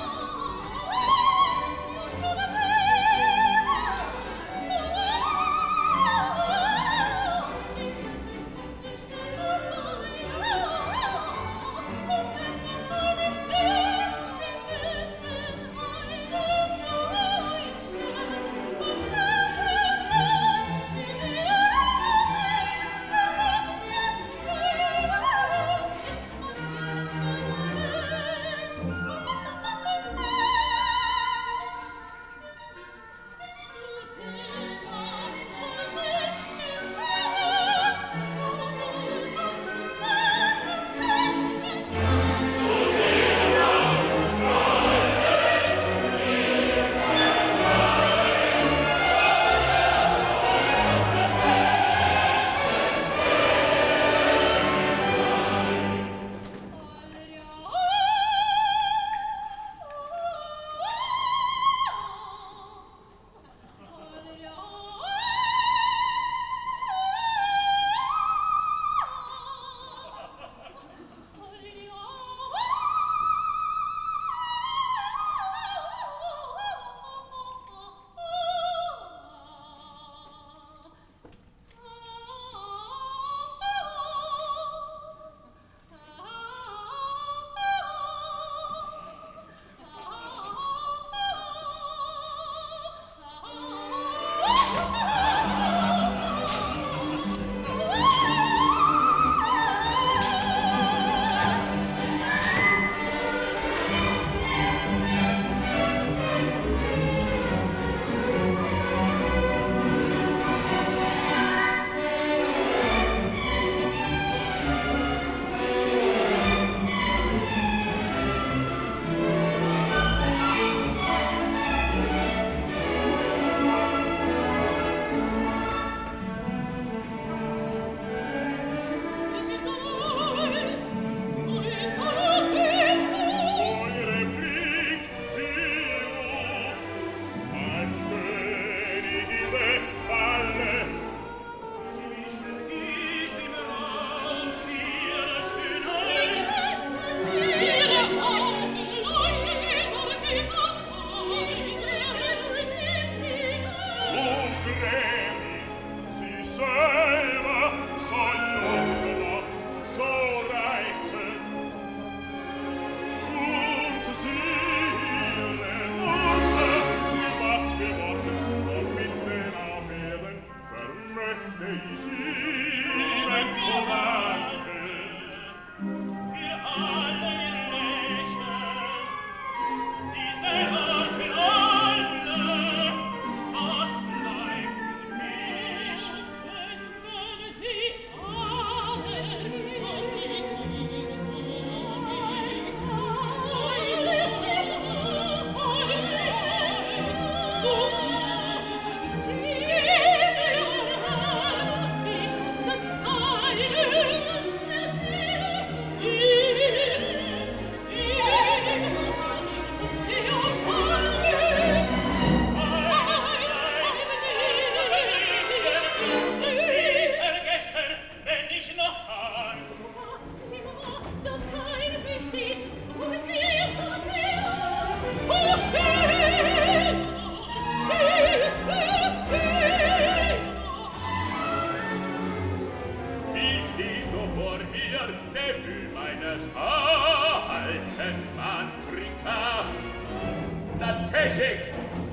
Essig!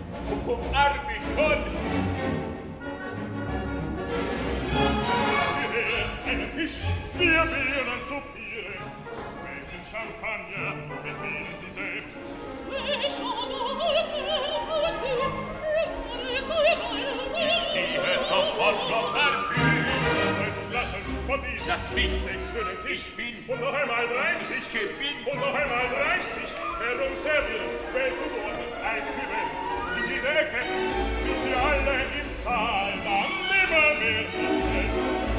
Umarm mich schon! Hierher, einen Tisch, wir werden soupieren. Welchen Champagner bedienen Sie selbst? Welcher Name, Herr Marquis, von diesem. Lass mich. Sechs für den Tisch. Ich bin. Und noch einmal dreißig. Gewinn. Und noch einmal dreißig. Herum servieren. Welchen Wort ist Eiskübel? In die Decke. Bis sie alle im Saal dann nimmer mehr wissen.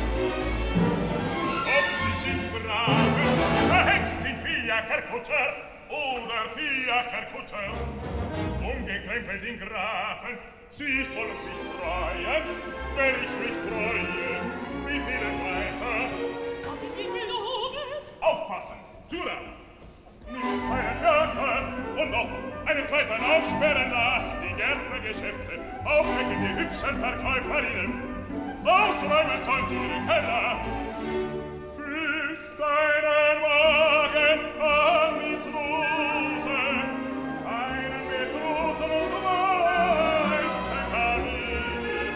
Ob sie sind Grafen, verhext in Fiakerkutscher oder Fiakerkutscher. Umgekrempelt in Grafen, sie sollen sich freuen, wenn ich mich freue. Wie viele weiter? Hab ich ihn gelogen? Aufpassen! Jura! Nimmst einen Ferker und noch einen zweiten aufsperren lass die Gärtnergeschäfte, aufwecken die hübschen Verkäuferinnen. Ausräumen soll sie ihre Keller. Füllst deinen Wagen an mit Rosen, einen mit roten und weißen Gardinen.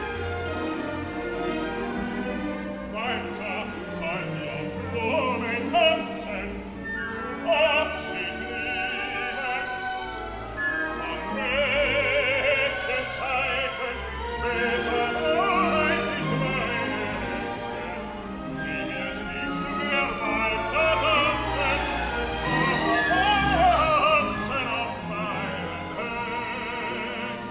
Walzer soll sie auf Blumen tanzen, Abschied nehmen von Mädchenzeiten, später heut ich meine Hände. Sie wird nicht mehr Walzer tanzen, aber tanzen auf meinen Händen.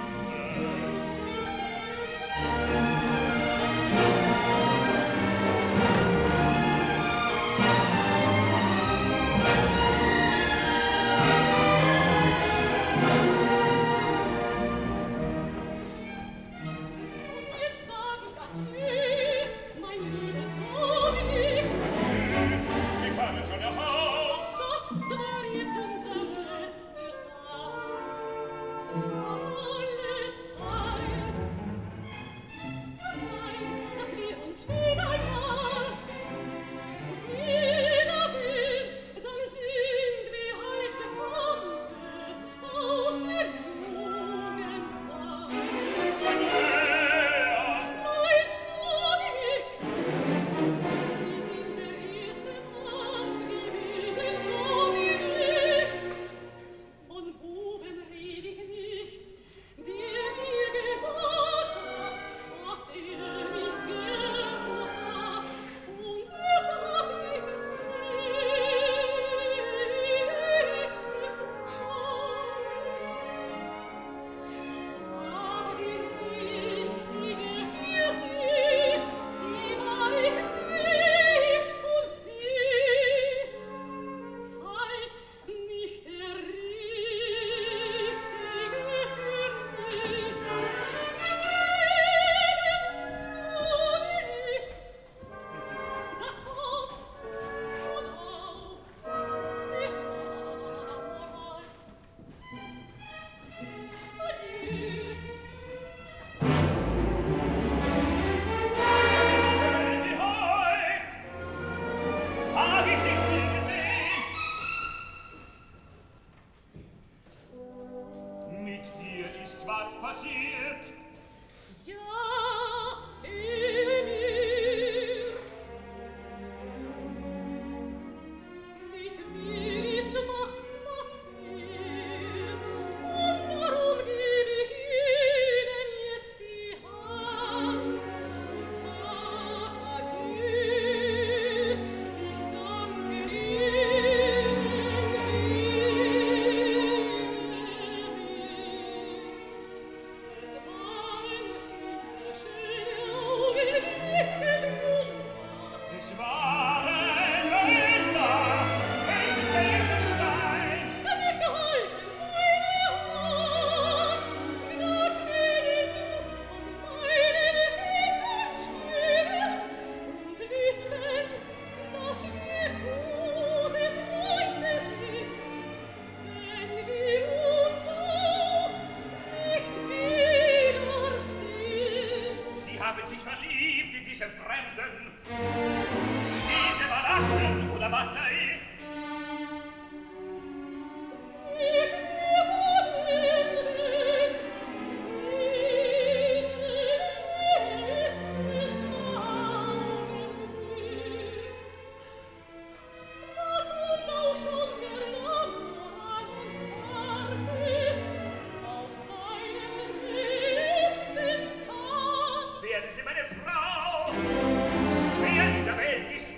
Jetzt sag ich adieu, mein lieber Dominik. Sie fahren schon nach Haus. Das war jetzt unser letzter Tanz. Auf alle Zeit. Kann sein, dass wir uns wieder einmal wiedersehen, dann sind wir halt Bekannte aus der Jugendzeit. Mein Herr! Nein, Dominik! Sie sind der erste Mann gewesen, Dominik! Von Buben red ich nicht, der mir gesagt hat, dass er mich gern hat. Und es hat mich echt gefreut. Aber die richtige für sie, die war ich nicht, und sie halt nicht der richtige für mich. Dominik, da kommt schon auf die Moral. Adieu. Wie heut hab ich dich nie gesehen. Mit dir ist was passiert. Ja, Emil. Mit mir ist was passiert. Und darum geb ich Ihnen jetzt die Hand und sag adieu. Ich danke Ihnen, Es waren viele schöne Augenblicke drunter. Es waren Länder, es werden sein. Nicht gehalten meine Hand, grad schnell den Druck von meinen Fingern spüren und wissen, dass wir gute Freunde sind, wenn wir uns auch nicht wiedersehen. Sie haben sich verliebt in diese Fremden, diese Balacken oder was er ist. Ich mir von Ihnen diesen letzten Augenblick. Da kommt auch schon der Lammermann und wartet auf seinen letzten Tag. Werden Sie meine Frau? Wer in der Welt ist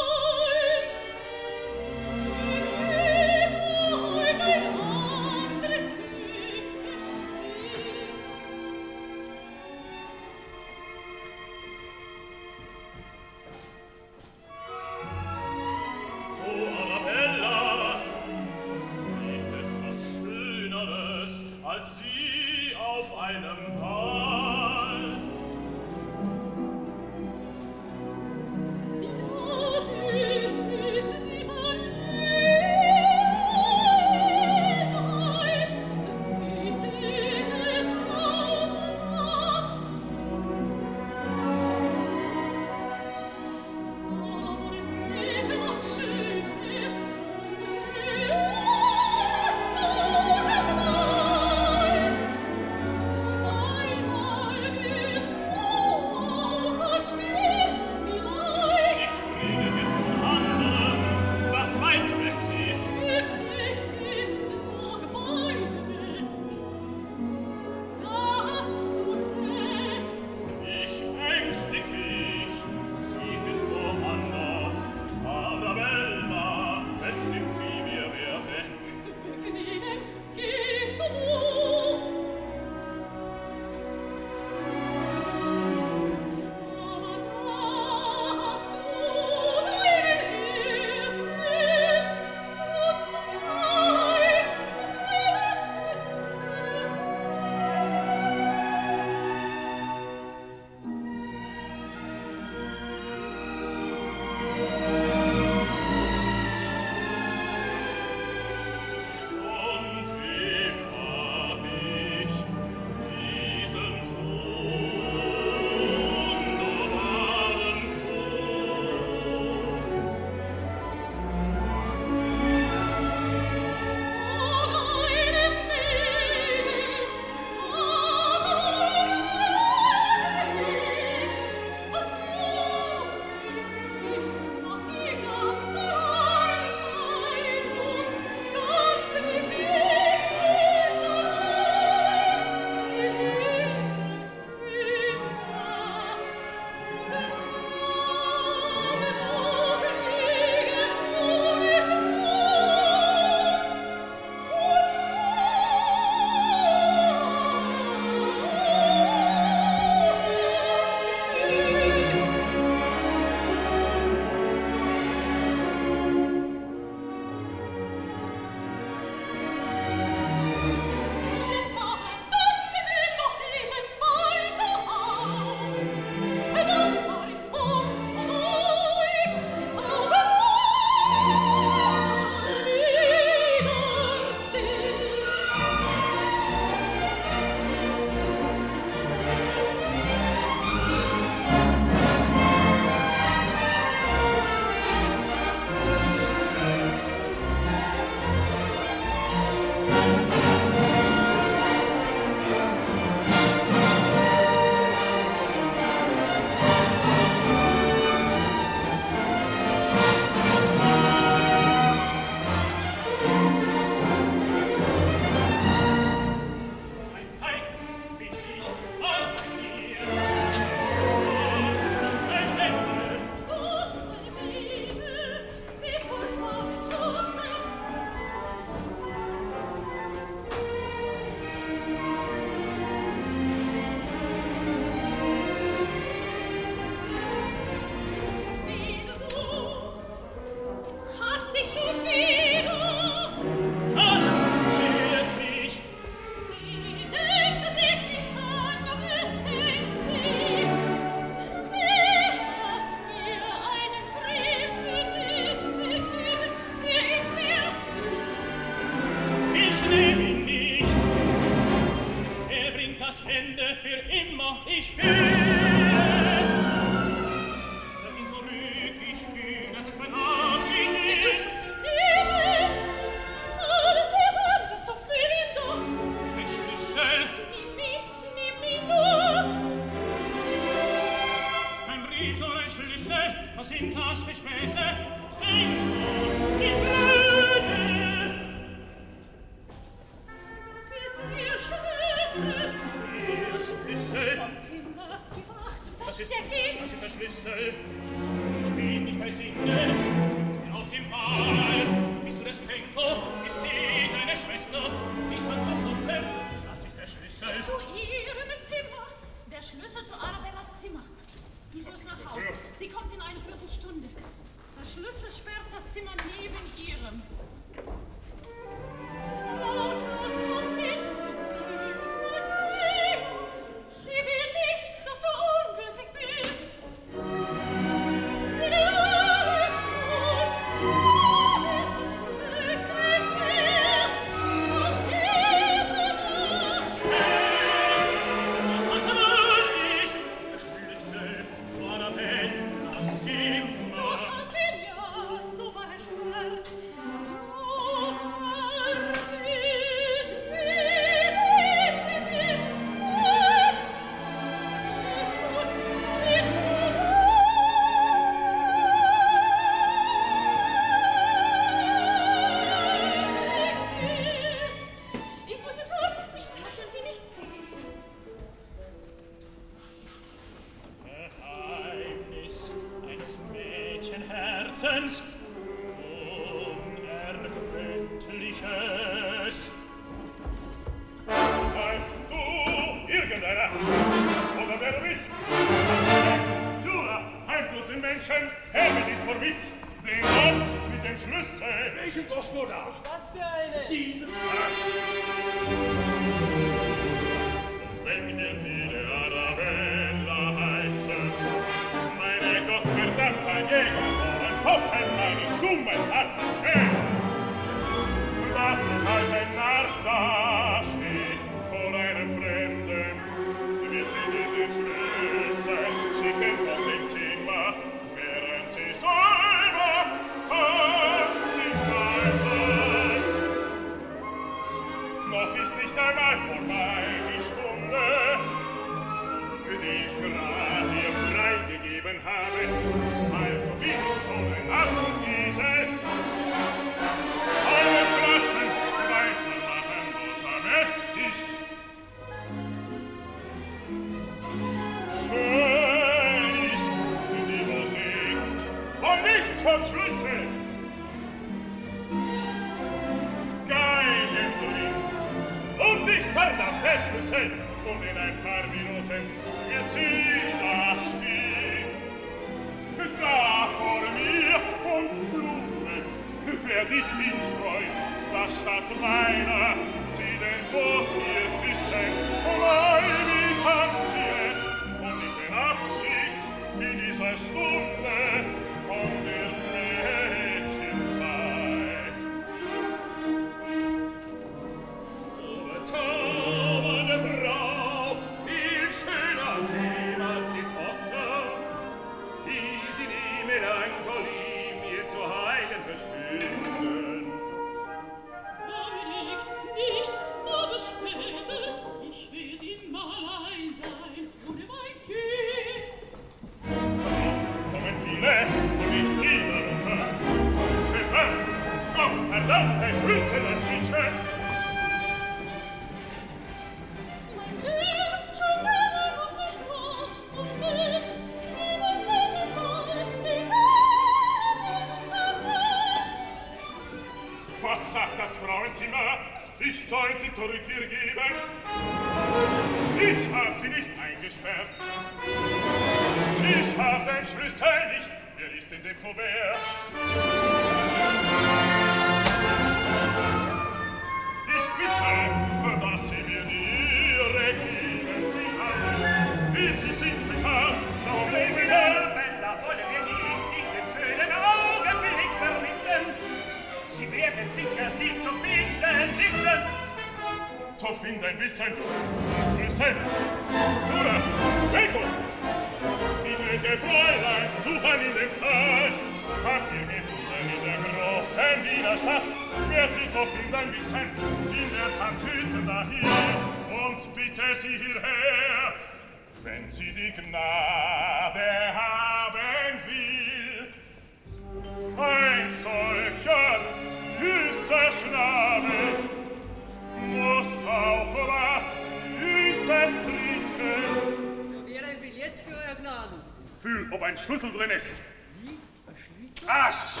so find ein bisschen Schlüssel. Tura, Beko! Die Glücke Fräulein suchen in dem Saal. Habt ihr gefunden in der großen Wiener Stadt? Wird sie so find ein bisschen in der Tanzhütte dahier. Und bitte sie hierher, wenn sie die Gnade haben will. Ein solcher süßer Schnabel muss auch was Süßes trinken. Da wäre ein Billett für Euer Gnaden. Fühl, ob ein Schlüssel drin ist. Wie? Ein Schlüssel? Asch!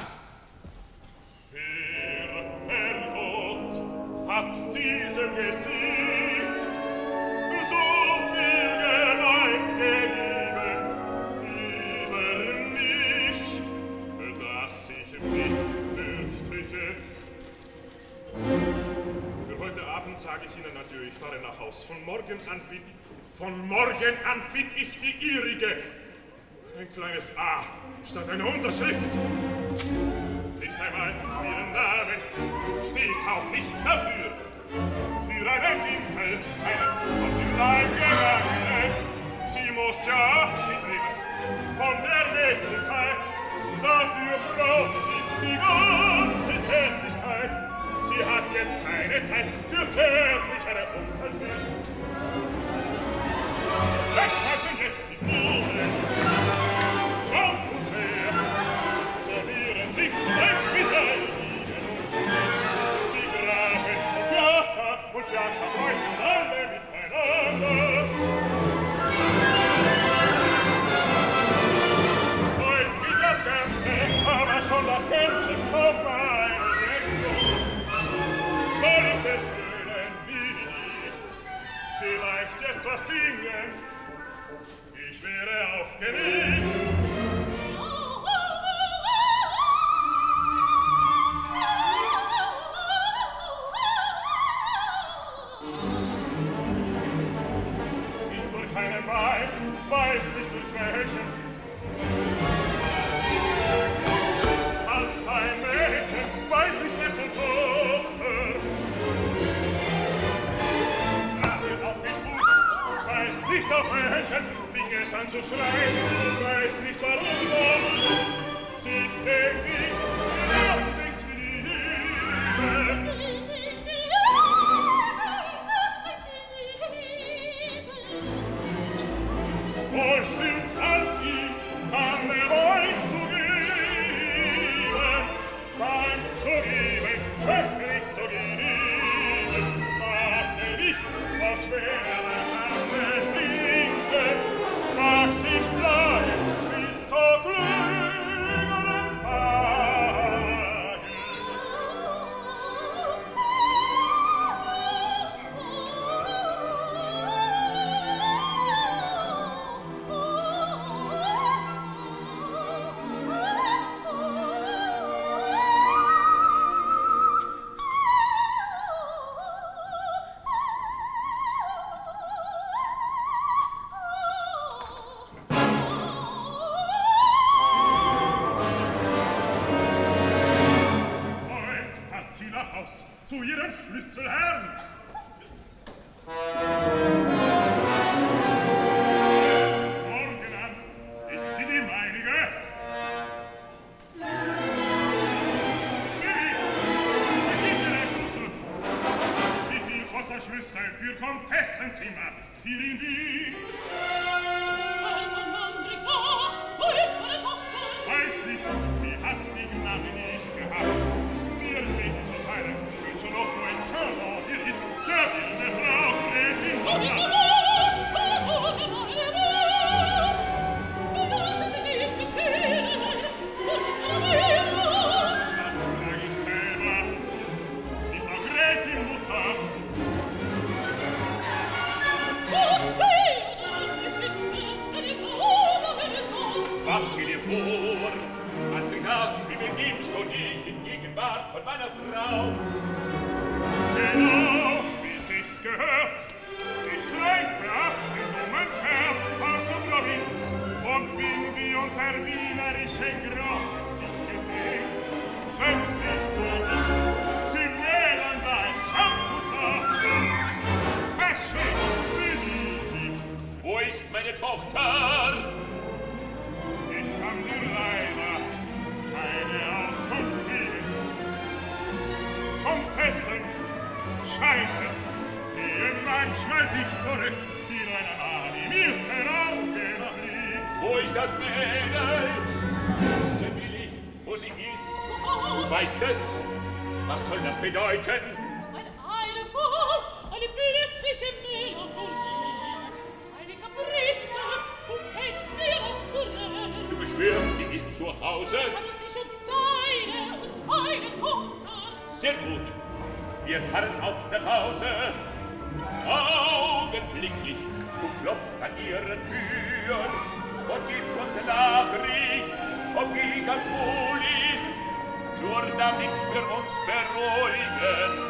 Wer, Herrgott, hat diesem Gesicht so viel Gewalt gegeben über mich, dass ich mich fürchte jetzt. Für heute Abend sage ich Ihnen adieu, ich fahre nach Haus. Von morgen an bin, von morgen an bin ich die Ihrige. Ein kleines A statt einer Unterschrift. Nicht einmal ihren Namen steht auch nicht dafür. Für einen Gimpel, einen auf den Leib gegangenen. Sie muss ja Abschied nehmen von der Mädchenzeit. Dafür braucht sie die ganze Zärtlichkeit. Sie hat jetzt keine Zeit für zärtlichere Unterschied. Wegpassen jetzt die Blumen. Schaut uns her. Servieren links und rechts wie Seilinen und Tisch. Die Grafen und Jaka und Jaka bräuchten alle miteinander. Heute geht das Ganze, aber schon das Ganze auf meine Rechnung. Soll ich den schönen Lied vielleicht jetzt was singen? Ich wäre aufgeregt. Bin durch keinen Wald, weiß nicht durch welchen. Halt ein Mädchen, weiß nicht wessen Tochter. Trat ihr auf den Fuß, weiß nicht auf welchen, fing es an zu schreien, weiß nicht warum noch. Sitzt den Weg, was denkt für die Liebe? Wohl stimmt's an ihm, an der Wein zu geben, Wein zu geben, wirklich zu geben, warte nicht, was schwere Arme trinken, mag sich bleiben bis zur glühenden Tage. Zu ihrem Schlüsselherrn. Morgen an ist sie die meinige. Wie? Gib mir ein Puzzle. Wie viel kostet der Schlüssel für Komtessenzimmer hier in Wien? Ein Mandrika, wo ist meine Tochter? Weiß nicht, sie hat die Gnade nicht gehabt. Mir mitzuteilen, wenn schon noch nur ein Schöner hier ist, servierende Frau Gräfin Mutter. Lassen Sie sich beschweren, und von mir. Das frag ich selber, die Frau Gräfin Mutter. Und wer beschütze, wenn die Frau noch in den Mund? Was geht ihr vor? An den Tagen, wie mir gibst du die in Gegenwart von meiner Frau? Genau, wie sich's gehört. Ich streife ab den dummen Kerl aus der Provinz und bin wie unter wienerische Grotten sich gesehen. Schätzt dich zu nichts, sie wählen dein Schaffmuster. Nein, schmeiß ich zurück, die deine Mani mir Augen erblick. Wo ist das Mädel? Wissen will ich, wo sie ist. Du weißt es? Was soll das bedeuten? Eine Eile Form, eine plötzliche Melancholie, eine Caprisse, du kennst ihre Brille. Du beschwörst, sie ist zu Hause. Handelt sie schon deine und meine Tochter. Sehr gut. Wir fahren auch nach Hause. Augenblicklich, du klopfst an ihre Tür und gibst uns Nachricht, ob die ganz wohl ist, nur damit wir uns beruhigen.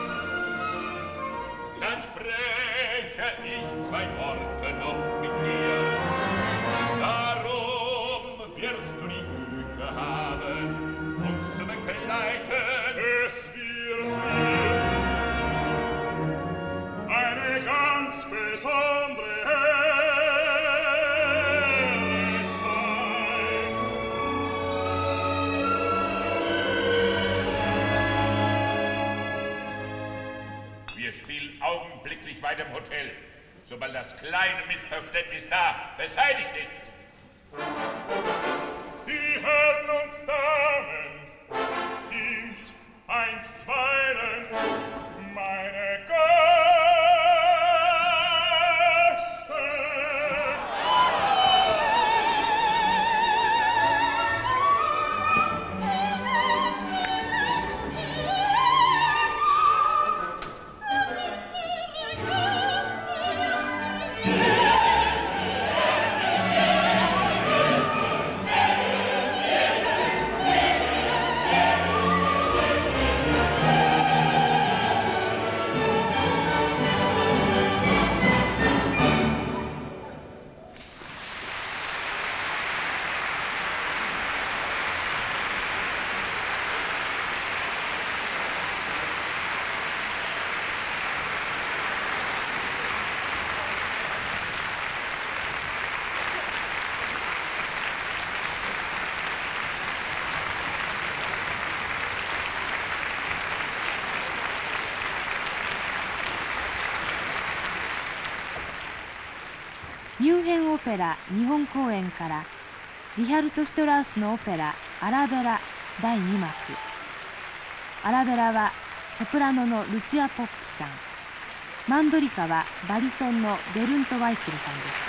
Dann spreche ich zwei Worte noch mit dir. Darum wirst du die Güte haben, uns zu begleiten. Es wird mir eine ganz besondere Ehre sein. Wir spielen augenblicklich bei dem Hotel, sobald das kleine Missverständnis da beseitigt ist. Die Herren und Damen sind einstweilen meine Gäste. ミュンヘンオペラ日本公演からリヒャルト・シュトラウスのオペラ「アラベラ」だいに幕。アラベラはソプラノのルチア・ポップさん、マンドリカはバリトンのベルント・ワイクルさんでした。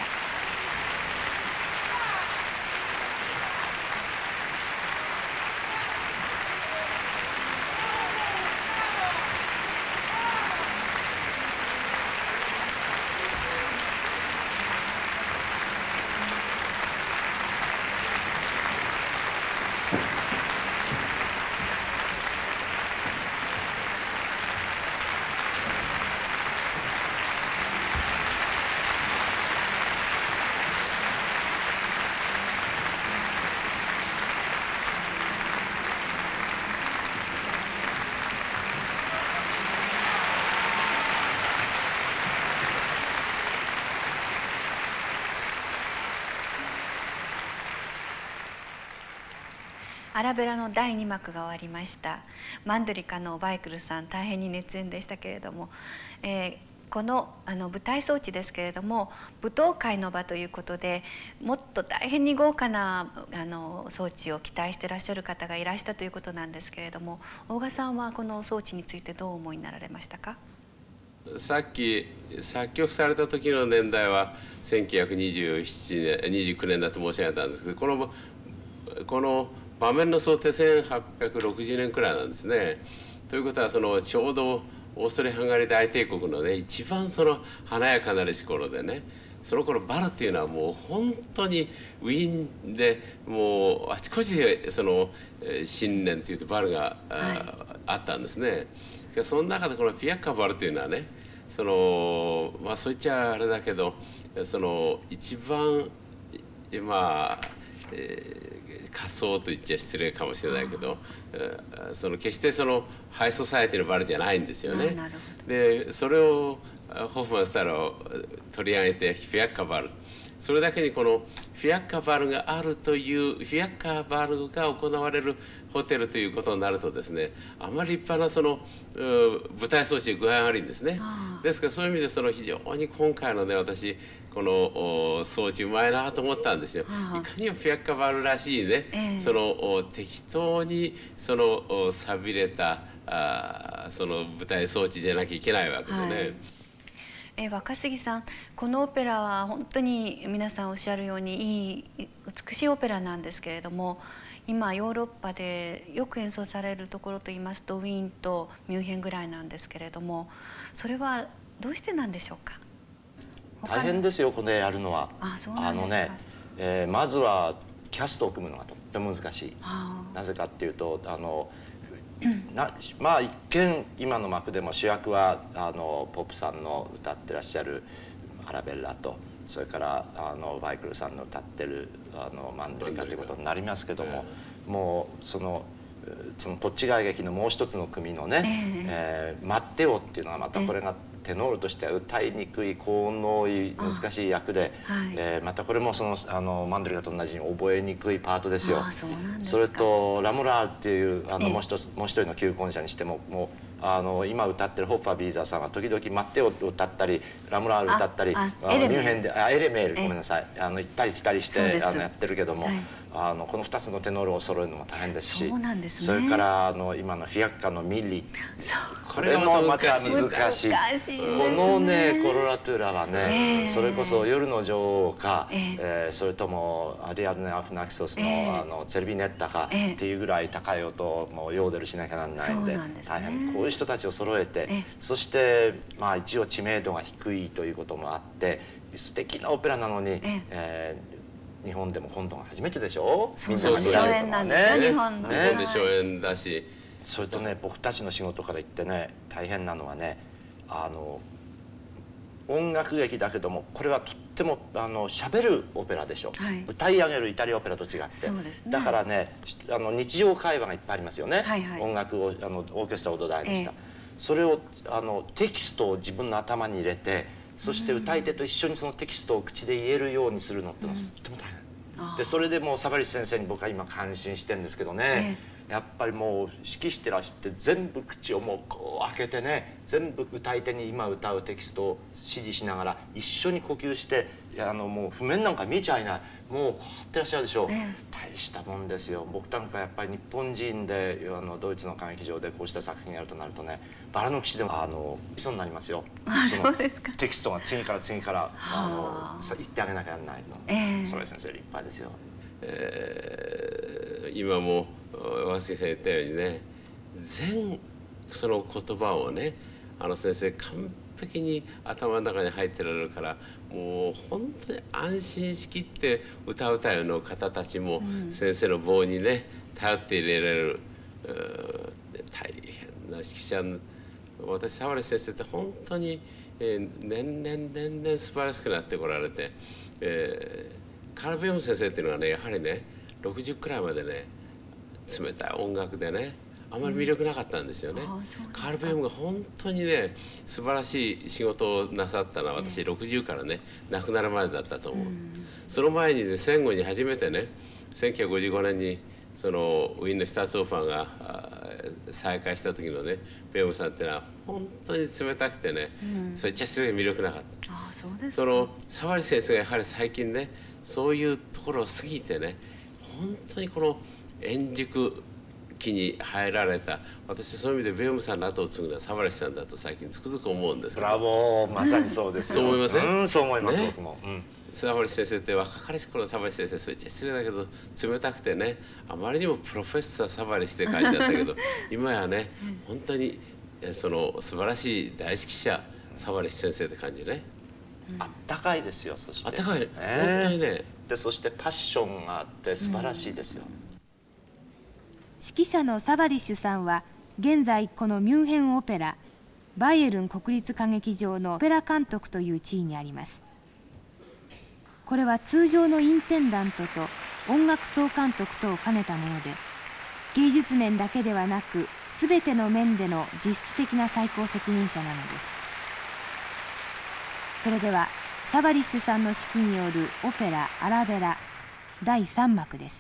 アラベラのだいに幕が終わりました。マンドリカのバイクルさん大変に熱演でしたけれども、えー、このあの舞台装置ですけれども舞踏会の場ということでもっと大変に豪華なあの装置を期待していらっしゃる方がいらしたということなんですけれども、大賀さんはこの装置についてどうお思いになられましたか？ さっき作曲された時の年代はせんきゅうひゃくにじゅうななねんにじゅうきゅうねんだと申し上げたんですけど、このこの場面の想定せんはっぴゃくろくじゅうねんくらいなんですね。ということはそのちょうどオーストリア・ハンガリー大帝国のね一番その華やかなる頃でね、その頃バルっていうのはもう本当にウィーンでもうあちこちでその新年というとバルが あ,、はい、あったんですね。その中でこのフィアッカバルというのはね、そのまあそう言っちゃあれだけど、その一番まあ、えー仮想と言っちゃ失礼かもしれないけど、その決してそのハイソサエティのバルじゃないんですよね。でそれをホフマンスターを取り上げてフィアッカバル、 それだけにこのフィアッカバルがあるというフィアッカバルが行われるホテルということになるとですね、あまり立派なその舞台装置具合が悪いんですね。ですからそういう意味でその非常に今回のね、私この装置うまいなと思ったんですよ。いかにもフィアッカバルらしいね、えー、その適当にその寂れたあその舞台装置じゃなきゃいけないわけでね。はい、 え若杉さん、このオペラは本当に皆さんおっしゃるようにいい美しいオペラなんですけれども、今ヨーロッパでよく演奏されるところといいますとウィーンとミュンヘンぐらいなんですけれども、それはどうしてなんでしょうか。 大変ですよ、これやるのは。 あ、そうなんですか。あのね、 えー、まずはキャストを組むのがとっても難しい。なぜかっていうと、あのなまあ一見今の幕でも主役はあのポップさんの歌ってらっしゃるアラベッラと、それからあのバイクルさんの歌ってるあのマンドリカということになりますけども、もうそのその土地外劇のもう一つの組のね「えー、マッテオ」っていうのはまたこれがテノールとしては歌いにくい高音の多い難しい役で、はい、えー、またこれもそのあのマンドリカと同じに覚えにくいパートですよ。それとラムラールっていうあのもう一つもう一人の求婚者にしてももうあの今歌ってるホッファー・ビーザーさんは時々マッテオを歌ったりラムラール歌ったりあのミュンヘンであエレメールごめんなさいあの行ったり来たりしてあのやってるけども、はい、あのこのふたつのテノールを揃えるのも大変ですし、 そうなんですね、それからあの今のフィアッカのミリこれもまた難しい。このねコロラトゥーラはね、えー、それこそ夜の女王か、えーえー、それともアリアルネ・アフナキソスの、えー、あのツェルビネッタかっていうぐらい高い音をもうヨーデルしなきゃなんないんで、大変こういう人たちを揃えて、そしてまあ一応知名度が低いということもあって素敵なオペラなのに、えー、日本でも今度が初めてでしょ。 みんなが見られるのはね。 日本で初演だし、 それとね僕たちの仕事から言ってね大変なのはね、あの音楽劇だけどもこれはとってもあの喋るオペラでしょ、はい、歌い上げるイタリアオペラと違って、ね、だからねあの日常会話がいっぱいありますよね、はい、はい、音楽をあのオーケストラを土台にした、えー、それをあのテキストを自分の頭に入れて、そして歌い手と一緒にそのテキストを口で言えるようにするのってのはとっても大変、うん、でそれでもうサバリス先生に僕は今感心してるんですけどね、えーやっぱりもう指揮してらして全部口をもうこう開けてね、全部歌い手に今歌うテキストを指示しながら一緒に呼吸して、いやあのもう譜面なんか見ちゃいない、もうこうやってらっしゃるでしょう、ええ、大したもんですよ。僕なんかやっぱり日本人であのドイツの歌劇場でこうした作品やるとなるとね、バラの騎士でもあの嘘になりますよ。 あ、そうですか。 テキストが次から次からあの言ってあげなきゃならないの。ええ、それ先生立派ですよ。 えー、今も若杉さん言ったようにね、全その言葉をねあの先生完璧に頭の中に入ってられるから、もう本当に安心しきって歌うたいの方たちも先生の棒にね頼って入れられる、うん、大変な指揮者。私サワレス先生って本当に、えー、年々年々素晴らしくなってこられて、えー、カール・ベム先生っていうのはねやはりねろくじゅうくらいまでね冷たい音楽でねあまり魅力なかったんですよね。うん、カール・ベムが本当にね素晴らしい仕事をなさったのは私ろくじゅうからね亡くなるまでだったと思う。うん、その前にね戦後に初めてねせんきゅうひゃくごじゅうごねんにそのウィーンのシュターツオーファーが再開した時のねベムさんっていうのは本当に冷たくてね、うん、それっちゃすごい魅力なかった。 あ、そうですか。 そのサワリ先生がやはり最近ねそういうところを過ぎてね本当にこの円熟期に入られた、私そういう意味でベムさんの後を継ぐのはサワリさんだと最近つくづく思うんですけど。 ブラボー、まさにそうですよ。 そう思いません？ うん、そう思います、 ね、 僕も。うん、 サワリ先生って若かりし頃のサワリ先生そう言っちゃ失礼だけど冷たくてねあまりにもプロフェッサーサワリって感じだったけど今やね本当にその素晴らしい大指揮者サワリ先生って感じね。 あったかいですよ。そしてあったかい、えー、本当にね。 でそしてパッションがあって素晴らしいですよ。うん、 指揮者のサバリッシュさんは現在このミュンヘンオペラバイエルン国立歌劇場のオペラ監督という地位にあります。これは通常のインテンダントと音楽総監督とを兼ねたもので、芸術面だけではなく全ての面での実質的な最高責任者なのです。それではサバリッシュさんの指揮によるオペラ「アラベラ」だいさん幕です。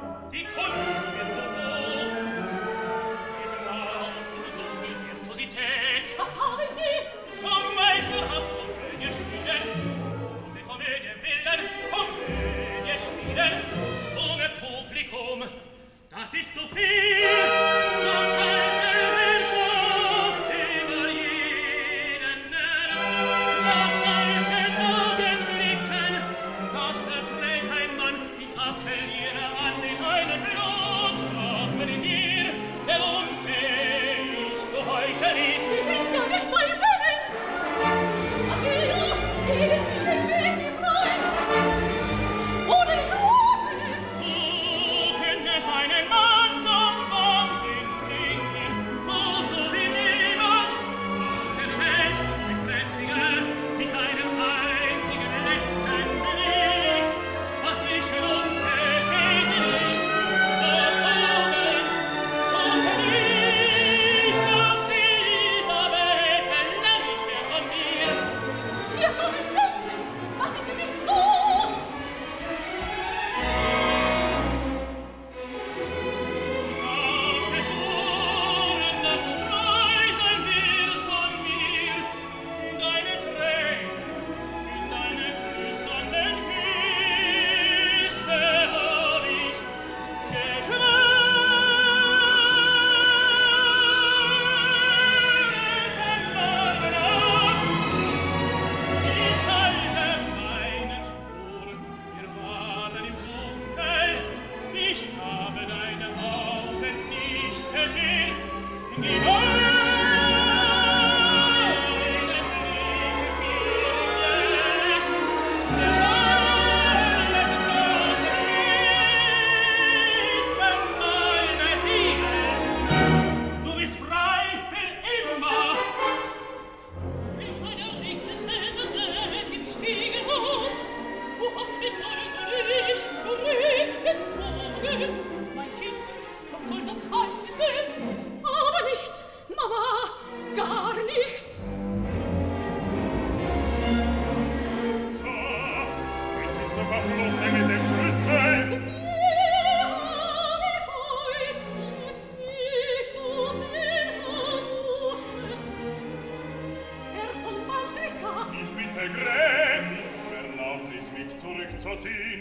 Die Kunst ist mir zu hoch. Ihr braucht nur so viel Virtuosität. Was haben Sie? So meisterhaft Komödie spielen, ohne Komödie willen, Komödie spielen, ohne Publikum. Das ist zu viel, so kalte Herrschaft über jeden Nerv. Nach solchen Augenblicken, das erträgt kein Mann. Ich appelliere an den einen Blutstropfen in dir, der unfähig zu heucheln ist. Sie sind ja nicht bei Sinnen. Addio, gehen Sie den Weg wie frei. Ohne Glaube. Du könntest einen Mann zum Wahnsinn bringen, wo so wie niemand auf der Welt ein kräftiger, mit einem einzigen letzten Blick, was sich für uns ergeben ist, verloren und nicht auf dieser Welt verlang ich mehr von dir. Hier kommen Menschen. Lassen Sie mich los. Ich hab geschworen, dass du frei sein wirst von mir, in deine Tränen, in deine flüsternden Küsse hab ich geschworen. Ich halte meinen Schwur, wir waren im Dunkel, ich habe deine Augen nicht gesehen, die deinen Blick mir jetzt, der alles große Blitzen meines Sieges. Du bist frei für immer. Welch ein erregtes Tête-à-Tête im Stiegelhaus. Du hast dich alles nicht zurückgezogen. Mein Kind, was soll das heißen? Aber nichts, Mama, gar nichts. So, es ist doch verflucht mit dem Schlüssel. Sie habe heut jetzt nicht zu sehen vermutet. Herr von Baldrica, Ich bitte Gräfin, um Erlaubnis, mich zurückzuziehen.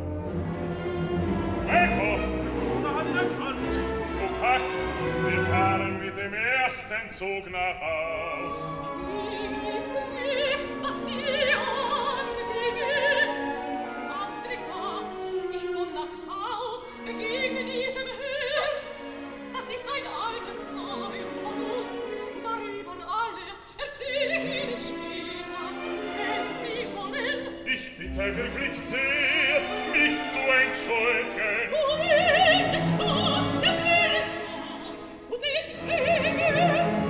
Ecco, Wir haben ihn erkannt. du packst, wir fahren mit dem ersten Zug nach Haus. ist nicht, was Sie angehe. Baldrica, ich komm nach Haus, begegne diesem Herrn. Das ist ein alter Freund von uns. Darüber alles erzähl ich Ihnen später, wenn Sie wollen. Ich bitte wirklich sehr, mich zu entschuldigen. Um endlich Gott, der Renaissance und die Träge.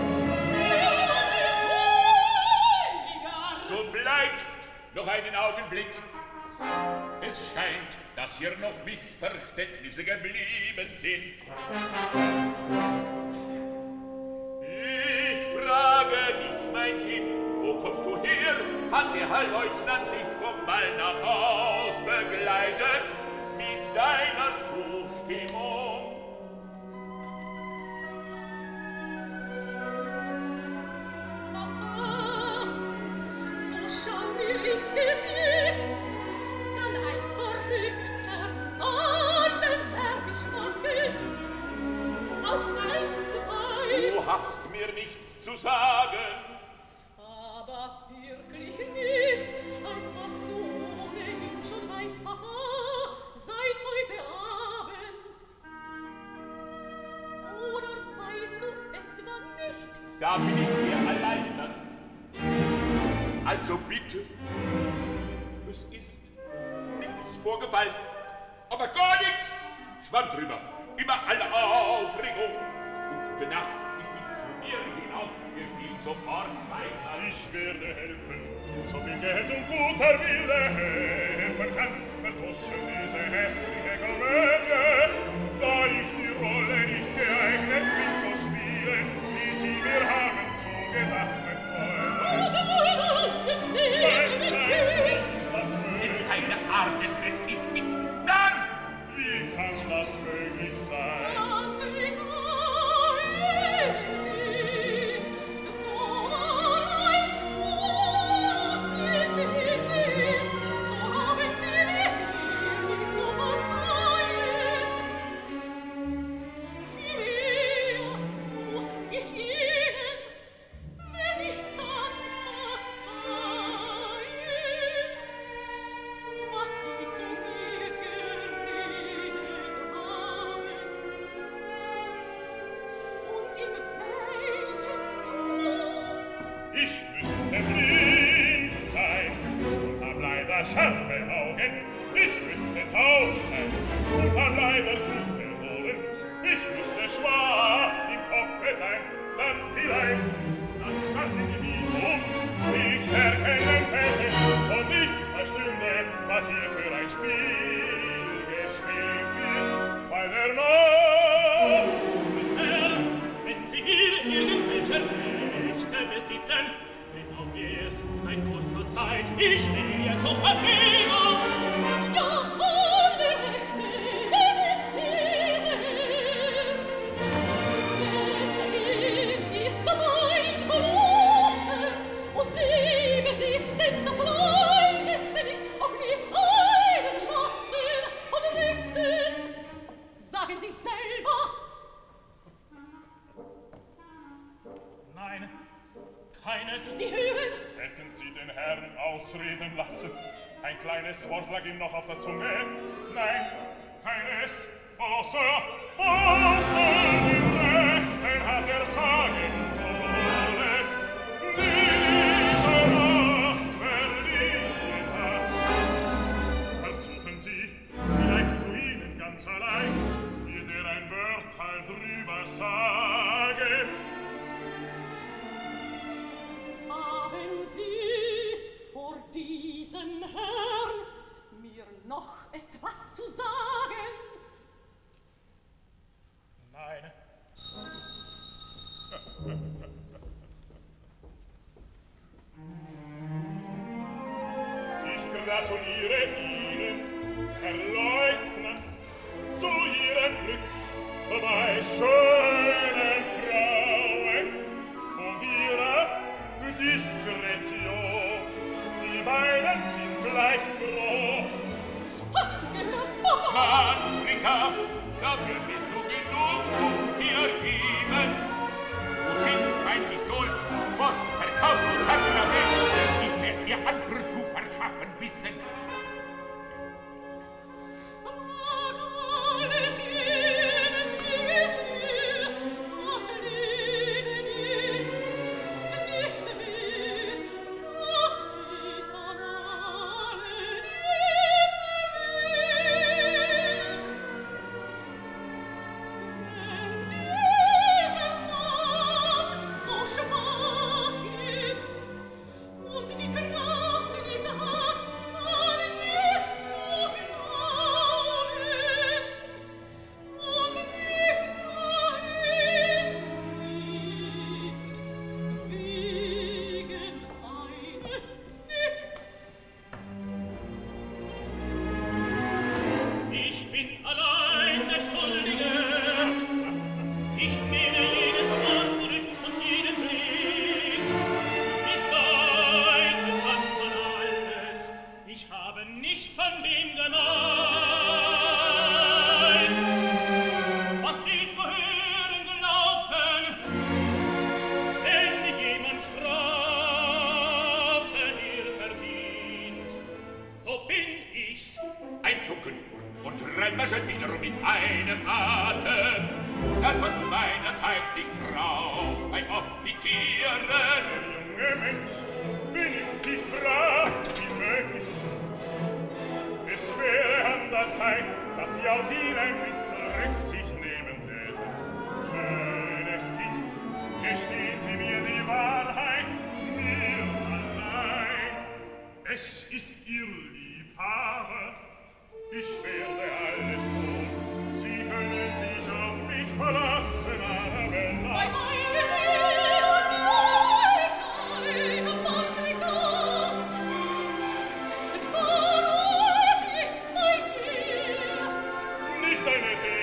Du bleibst noch einen Augenblick. Es scheint, dass hier noch Missverständnisse geblieben sind. Ich frage dich, mein Kind, wo kommst du her? Hat der Herr Leutnant dich vom Ball nach Haus begleitet mit deiner Zustimmung? Mama, so schau mir ins Gesicht, dann ein Verrückter, allen närrisch machen, auf eins zu teilen. Du hast mir nichts zu sagen. Aber wirklich nichts, als was du ohnehin schon weißt, Papa, seit heute Abend. Oder weißt du etwa nicht? Da bin ich sehr erleichtert. Also bitte, es ist nichts vorgefallen, aber gar nichts. Schwamm drüber, überall Aufregung. Und gute Nacht, ich bin zu mir hinauf, wir spielen sofort weiter. Ich werde helfen, so viel Geld und guter Wille helfen kann, vertuschen diese hässliche Komödie, da ich die Rolle nicht geeignet bin zu spielen, wie sie mir haben zugedacht, mein Fräulein. Gibt's keine Arten, wenn ich bitten darf? Wie kann das möglich sein? Deine Seele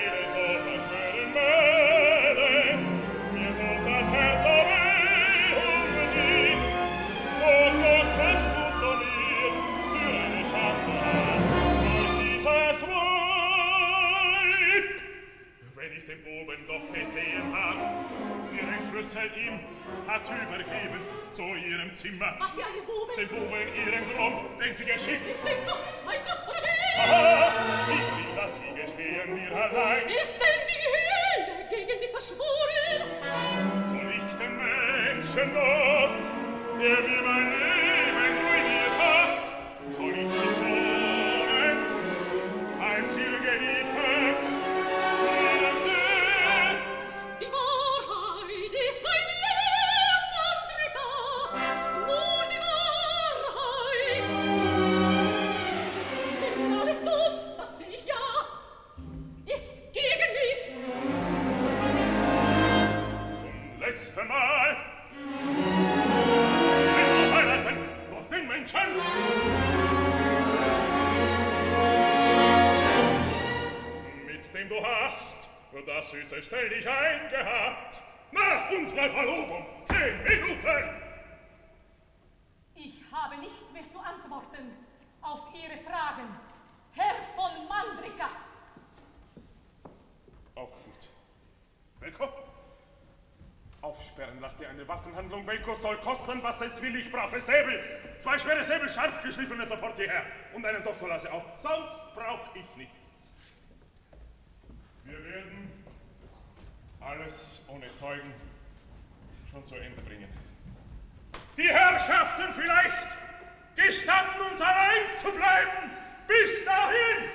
ich den Buben doch gesehen hab. Ihren Schlüssel ihm hat übergeben zu ihrem Zimmer. Was für eine Bube? Den Buben ihren Grom, den sie geschickt. Den Senko, mein Gott, hey! Aha, ich will, dass sie gestehen mir allein. Ist denn die Hölle gegen mich verschworen? Soll ich den Menschen dort, der mir mein Leben ruiniert hat, soll ich ihn schonen, als ihr Geliebte, ihnen sehen? Die Wahrheit ist bei mir, Mandrika, nur die Wahrheit. Denn alles sonst, das seh ich ja, ist gegen mich. Zum letzten Mal willst du heiraten durch den Menschen? Mit dem du hast das süße Stell dich eingehabt. Nach unserer Verlobung zehn Minuten. Ich habe nichts mehr zu antworten auf Ihre Fragen, Herr von Mandrika. Auch gut. Welko? Aufsperren lass dir eine Waffenhandlung. Welko soll kosten, was es will. Ich brauche Säbel. Zwei schwere Säbel, scharf geschliffene sofort hierher. Und einen Doktor lasse auch. Sonst brauch ich nichts. Wir werden alles ohne Zeugen schon zu Ende bringen. Die Herrschaften vielleicht gestatten uns allein zu bleiben. Bis dahin!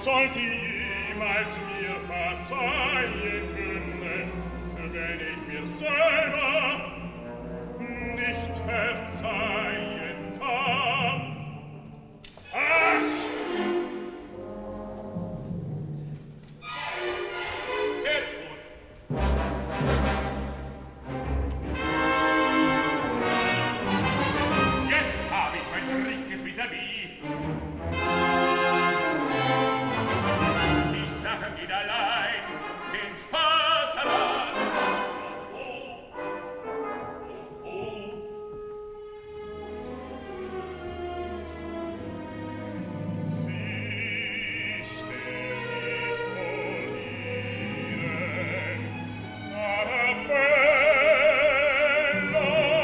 soll sie jemals mir verzeihen können, wenn ich mir selber nicht verzeihen kann. Was? Sehr gut. Jetzt habe ich mein richtiges Vis-à-vis. Die Sache geht allein ins Vaterland. Oh, oh, oh. Wie steh ich vor Ihnen, Arabella?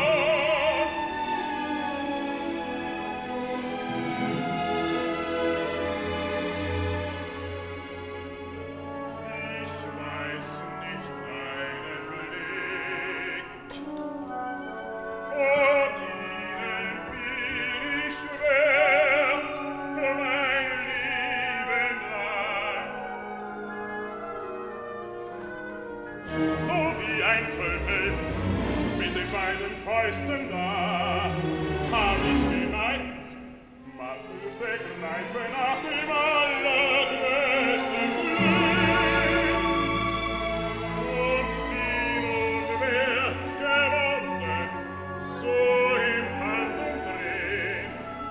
Ich weiß nicht einen Blick, von Ihnen bin ich wert, mein Leben lang. So wie ein Tölpel mit den beiden Fäusten da, hab ich gemeint, man dürfte greifen nach dem allergrößten Glück. Und bin unwert geworden, so im Handumdrehen.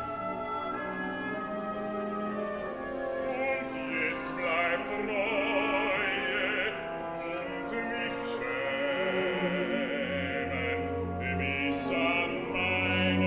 Und jetzt bleibt Reue und mich schämen bis an mein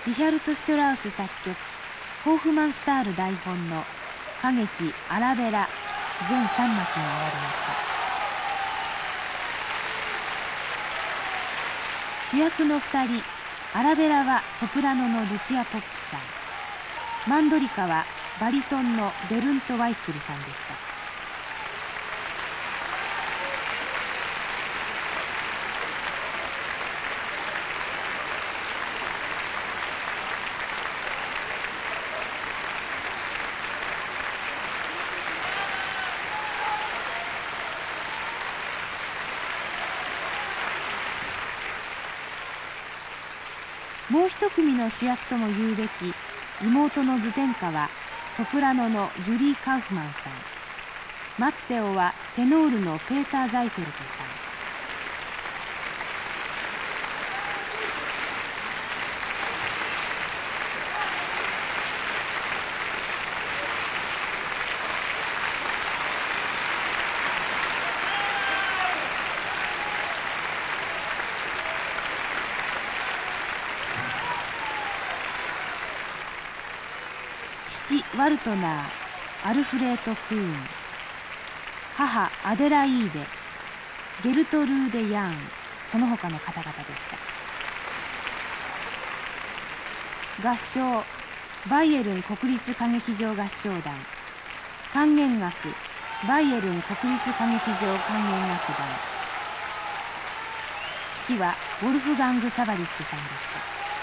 リヒャルト・シュトラウス作曲、ホーフマンスタール台本の歌劇アラベラ全さん幕が終わりました。主役のふたり、アラベラはソプラノのルチア・ポップさん、マンドリカはバリトンのベルント・ワイクルさんでした。もう一組の主役とも言うべき妹のズテンカはソプラノのジュリー・カウフマンさん、マッテオはテノールのペーター・ザイフェルトさん。父ワルトナー、アルフレート・クーン、母アデライーデ、ゲルトルーデ・ヤーン、その他の方々でした。合唱、バイエルン国立歌劇場合唱団。管弦楽、バイエルン国立歌劇場管弦楽団。指揮はウォルフガング・サバリッシュさんでした。